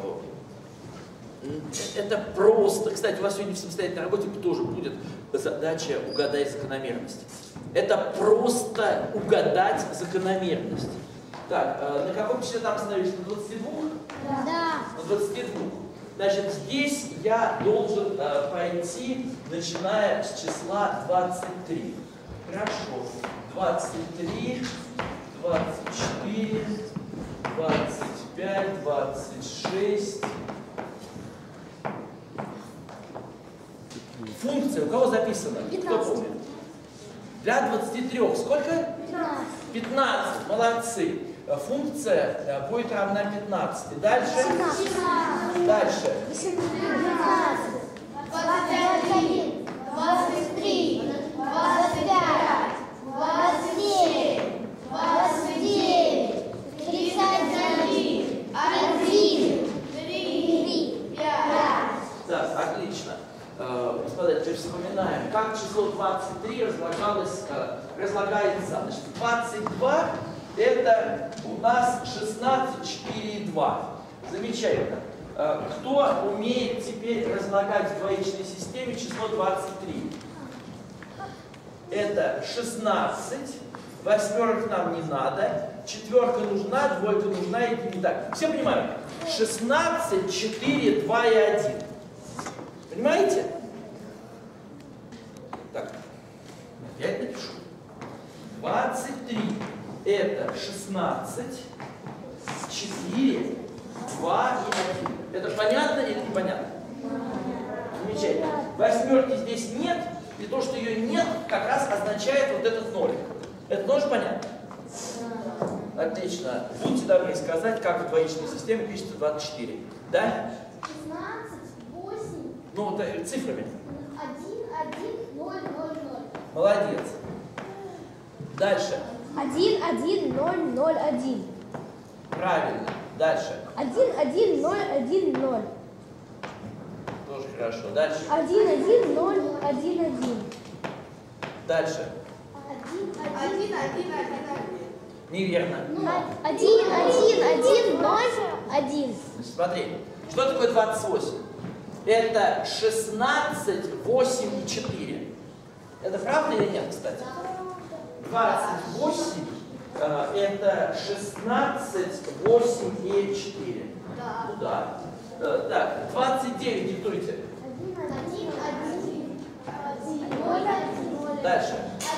это просто. Кстати, у вас сегодня в самостоятельной работе тоже будет задача угадать закономерность. Это просто угадать закономерность. Так, на каком числе там остановились? На двадцати двух? Да. На двадцати двух. Значит, здесь я должен э, пойти, начиная с числа двадцать три. Хорошо. двадцать три, двадцать четыре, двадцать пять, двадцать шесть. Функция у кого записана? Кто помнит? Для двадцати трёх сколько? пятнадцать. пятнадцать. Молодцы. Функция э, будет равна пятнадцати. Дальше? Дальше. восемнадцать. двадцать один. двадцать три. двадцать пять. двадцать семь. двадцать девять. тридцать один. один. три. пять. Так, отлично. Э, Господа, теперь вспоминаем, как число двадцать три разлагалось, э, разлагается. Значит, двадцать два это у нас шестнадцать, четыре и два. Замечательно. Э, Кто умеет теперь разлагать в двоичной системе число двадцать три? Это шестнадцать, восьмерок нам не надо, четверка нужна, двойка нужна, и не так. Все понимают? шестнадцать, четыре, два и один. Понимаете? Так, опять напишу. двадцать три это шестнадцать, четыре, два и один. Это понятно или непонятно? Замечательно. Восьмерки здесь нет, и то, что ее нет, как раз означает вот этот нолик. Это тоже понятно? Отлично. Будьте добры сказать, как в двоичной системе пишется двадцать четыре. Да? шестнадцать. восемь. Ну, вот э, цифрами. один. один. ноль. ноль. ноль. Молодец. Дальше. один, один, ноль, ноль, один. Правильно. Дальше. один, один, ноль, один, ноль. Тоже хорошо. Дальше. один, один, ноль, один, один. Дальше. один. Один, один, один, один. Неверно. один, один, один, ноль, один. Смотри. Что такое двадцать восемь? Это шестнадцать, восемь и четыре. Это правда или нет, кстати? двадцать восемь э, это шестнадцать, восемь и четыре. Да. Да. Э, так, двадцать девять диктуйте. Дальше.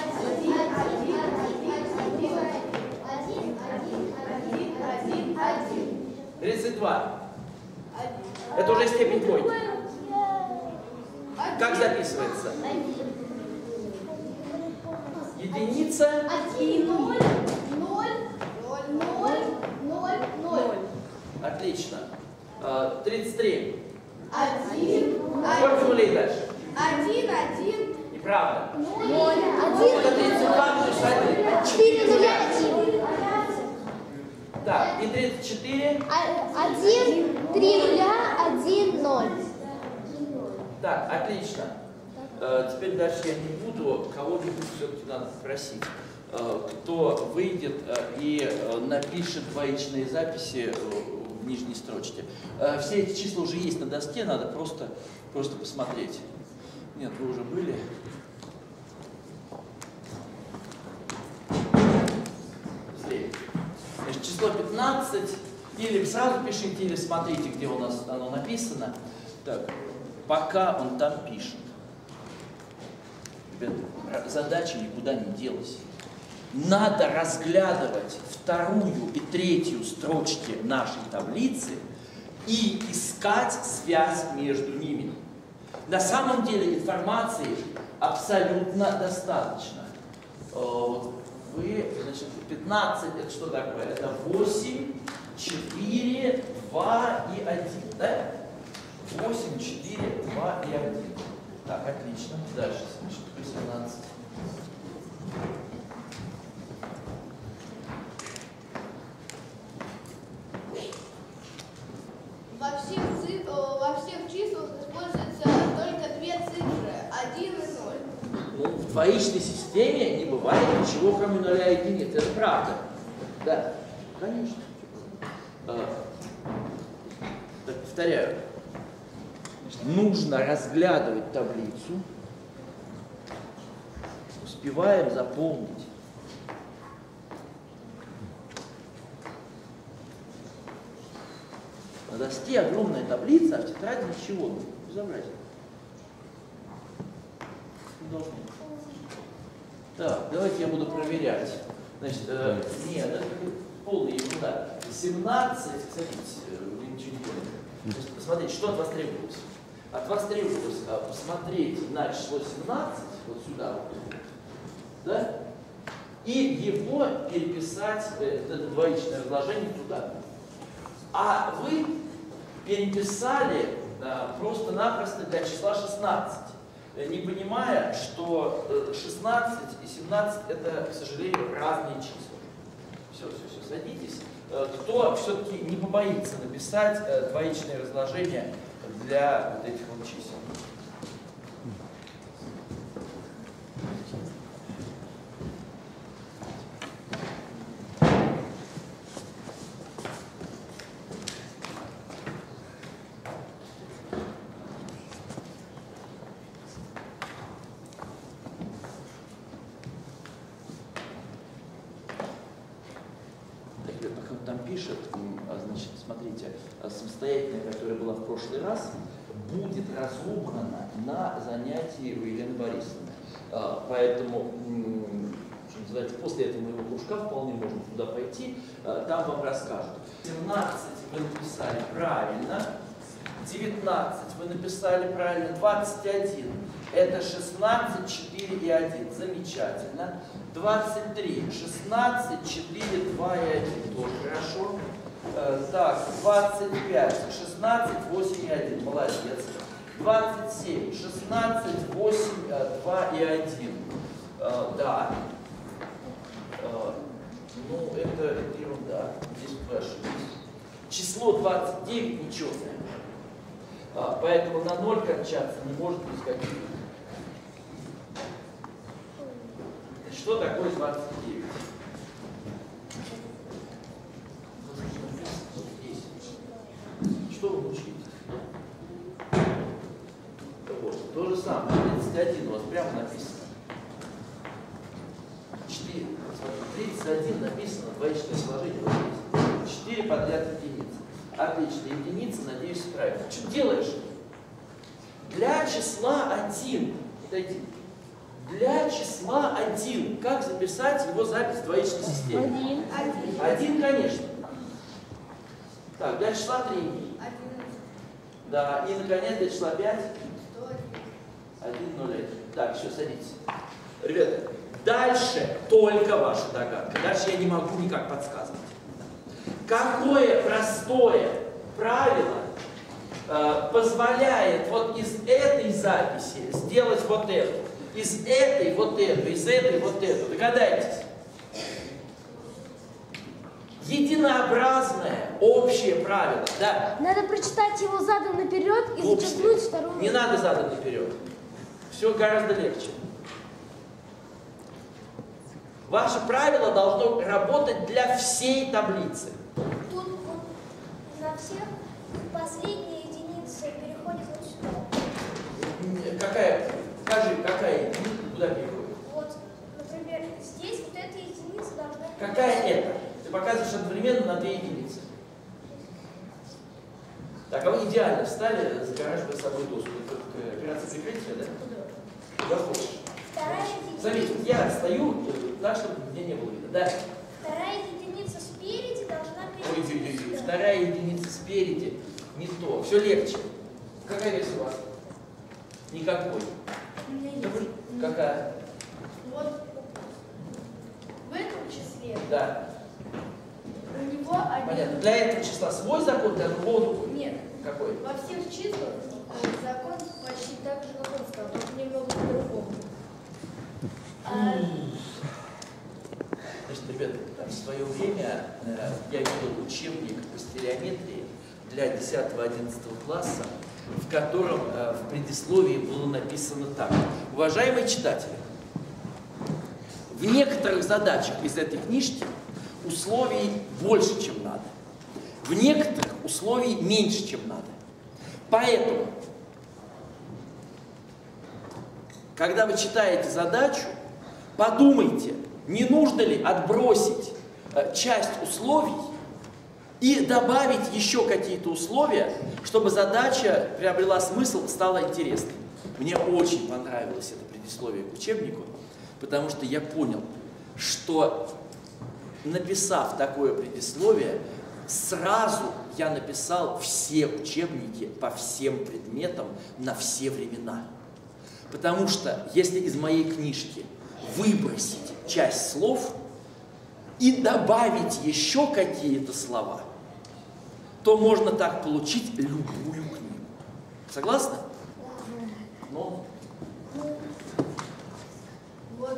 тридцать два. Это уже степень двойки. Как записывается? Единица. Один, ноль, ноль, ноль, ноль, ноль. Отлично. Э, тридцать три. Один, Сколько нулей дальше? один, один, Неправда. ноль, Это тридцать два плюс один. четыре нуля один. Так, и тридцать четыре. Один, три нуля, один, ноль. Так, отлично. Э, теперь дальше я не буду, кого-нибудь все-таки надо спросить, э, кто выйдет э, и э, напишет двоичные записи э, в нижней строчке. Э, все эти числа уже есть на доске, надо просто, просто посмотреть. Нет, вы уже были. Быстрее. Значит, число пятнадцать, или сразу пишите, или смотрите, где у нас оно написано. Так, пока он там пишет. Ребята, задача никуда не делась. Надо разглядывать вторую и третью строчки нашей таблицы и искать связь между ними. На самом деле информации абсолютно достаточно. Вот вы, значит, пятнадцать, это что такое? Это восемь, четыре, два и один, да? восемь, четыре, два и один. Так, отлично. Дальше, значит, восемнадцать. Во всех, ци- о, во всех числах используются только две цифры, один и ноль. Ну, в двоичной системе не бывает ничего, кроме нуля и единиц. Это правда. Да, конечно. А, так, повторяю. Значит, нужно разглядывать таблицу. Успеваем запомнить. На доске огромная таблица, а в тетради ничего. Безобразие. Не должно быть. Так, давайте я буду проверять. Значит, э, нет, это полная ерунда. семнадцать, смотрите, вы ничего не поняли. Смотрите, что от вас требуется? От вас требовалось а, посмотреть на число семнадцать, вот сюда, вот, да, и его переписать, э, это двоичное разложение, туда. А вы переписали да, просто-напросто для числа шестнадцать, не понимая, что шестнадцать и семнадцать это, к сожалению, разные числа. Все, все, все, садитесь. Кто все-таки не побоится написать двоичное разложение для вот этих вот чисел? Там пишет, значит, смотрите, самостоятельная, которая была в прошлый раз, будет разобрана на занятии у Елены Борисовны. Поэтому, что называется, после этого моего кружка вполне можно туда пойти, там вам расскажут. семнадцать вы написали правильно, девятнадцать вы написали правильно, двадцать один это шестнадцать, четыре и один, замечательно. двадцать три, шестнадцать, четыре, два и один, тоже хорошо. Э, так, двадцать пять, шестнадцать, восемь и один, молодец. двадцать семь, шестнадцать, восемь, два и один, э, да. Э, ну, это, это ерунда, здесь вы ошиблись. Число двадцать девять нечетное, а, поэтому на ноль кончаться не может быть каких. Что такое двадцать девять? Что вы учите? Вот, то же самое, тридцать один у вас прямо написано. четыре. тридцать один написано, двоичное сложение. четыре подряд единицы. Отлично, единица, надеюсь, правильно. Что делаешь? Для числа один, подойди. Для числа один, как записать его запись в двоичной системе? Один. Один. Один, конечно. Так, для числа три. Один. Да, и, наконец, для числа пять. Сто один. один, ноль, один. Так, все, садитесь. Ребята, дальше только ваша догадка. Дальше я не могу никак подсказывать. Какое простое правило э, позволяет вот из этой записи сделать вот эту, из этой вот эту, из этой вот эту? Догадайтесь. Единообразное общее правило. Да. Надо прочитать его задом наперед и Глупости. зачеркнуть вторую. Не надо задом наперед. Все гораздо легче. Ваше правило должно работать для всей таблицы. Тут вот на всех последняя единица переходит вот сюда. Какая? Скажи, какая? Куда переходит? Вот, например, здесь вот эта единица должна... Какая это? Ты показываешь одновременно на две единицы. Так, а вы идеально встали, загораживая собой доску. Это как операция прикрытия, да? Куда хочешь. Вторая единица... Заметьте, я стою так, чтобы меня не было видно. Да? Вторая единица спереди должна Ой, перейти ой, ой, ой. сюда. Вторая единица спереди. Не то. Все легче. Какая версия у вас? Никакой. У меня есть. Да вы- Какая? Вот в этом числе Да. у него один. Понятно. Для этого числа свой закон, для другого другой. Нет. Какой? Во всех числах э, закон почти так же, как он сказал, только немного по-другому. А, Значит, ребята, в свое время э, я видел учебник по стереометрии для десятого-одиннадцатого класса, в котором э, в предисловии было написано так. Уважаемые читатели, в некоторых задачах из этой книжки условий больше, чем надо. В некоторых условий меньше, чем надо. Поэтому, когда вы читаете задачу, подумайте, не нужно ли отбросить э, часть условий и добавить еще какие-то условия, чтобы задача приобрела смысл, стала интересной. Мне очень понравилось это предисловие к учебнику, потому что я понял, что, написав такое предисловие, сразу я написал все учебники по всем предметам на все времена. Потому что если из моей книжки выбросить часть слов и добавить еще какие-то слова, то можно так получить любую книгу. Согласны? Ну, вот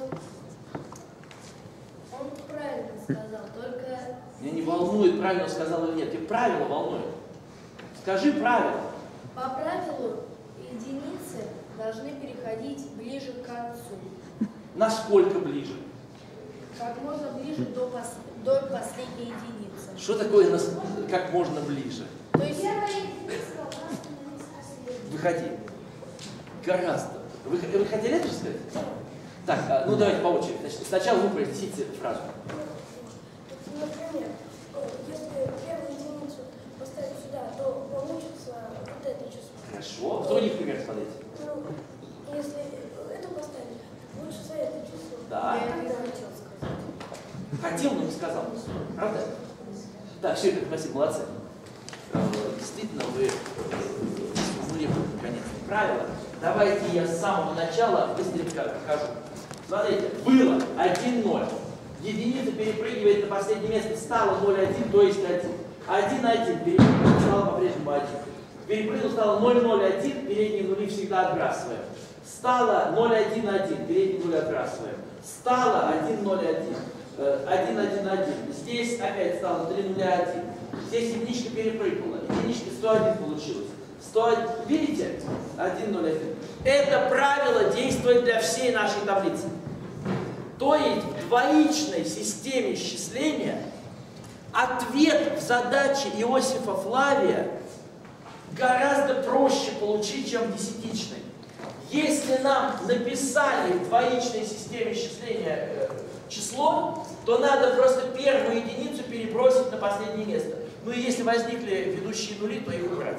он правильно сказал, только меня не волнует, правильно он сказал или нет. И правило волнует. Скажи правило. по правилу единицы должны переходить ближе к концу. Насколько ближе? Как можно ближе до, пос... до последней единицы. Что такое нас- как можно ближе? То есть Первая единица должна становиться последней. Выходи. Гораздо. Вы, вы хотели это же сказать? Так, а, ну давайте по очереди. Значит, сначала вы произнесите эту фразу. Например, если первую единицу поставить сюда, то получится вот это число. Хорошо. В других примерах смотрите. Ну, если это поставить, получится это число. Да. я это и хотел сказать. Хотел, но не сказал. Правда? Да, все это, спасибо, молодцы. Э, Действительно, вы сформулировали наконец правила. Давайте я с самого начала быстренько покажу. Смотрите, было один ноль. Единица перепрыгивает на последнее место, стало ноль один, то есть один. один один, перепрыгнул, стало по-прежнему один. Перепрыгнул, стало ноль ноль один, передние нули всегда отбрасываем. Стало ноль один один, передние нули отбрасываем. Стало один ноль один, один один один. Здесь опять стало три нуля один. Здесь единичка перепрыгнула, единичка сто один получилось. сто один, видите? один ноль один. Это правило действует для всей нашей таблицы. То есть в двоичной системе исчисления ответ в задаче Иосифа Флавия гораздо проще получить, чем в десятичной. Если нам написали в двоичной системе исчисления э, число, то надо просто первую единицу перебросить на последнее место. Ну и если возникли ведущие нули, то их убрать.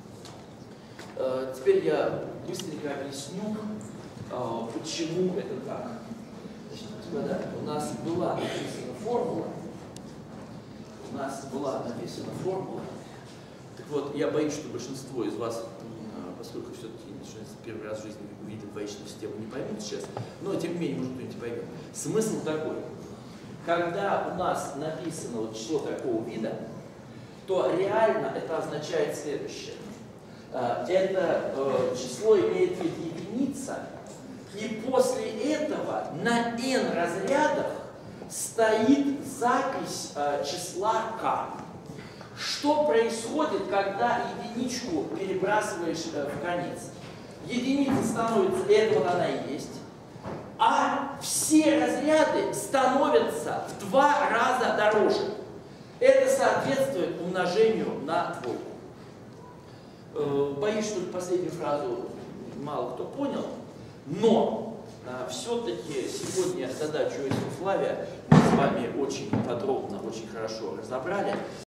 Теперь я быстренько объясню, почему это так. Значит, господа, у нас была написана формула. У нас была написана формула. Так вот, я боюсь, что большинство из вас, поскольку все-таки первый раз в жизни увидели двоичную систему, не поймут сейчас, но тем не менее, может, кто-нибудь поймет. Смысл такой. Когда у нас написано вот число такого вида, то реально это означает следующее. Это число имеет вид единица, и после этого на n разрядах стоит запись числа k. Что происходит, когда единичку перебрасываешь в конец? Единица становится, это вот она и есть, а все разряды становятся в два раза дороже. Это соответствует умножению на двойку. Боюсь, что последнюю фразу мало кто понял, но все-таки сегодня задачу Иосифа Флавия мы с вами очень подробно, очень хорошо разобрали.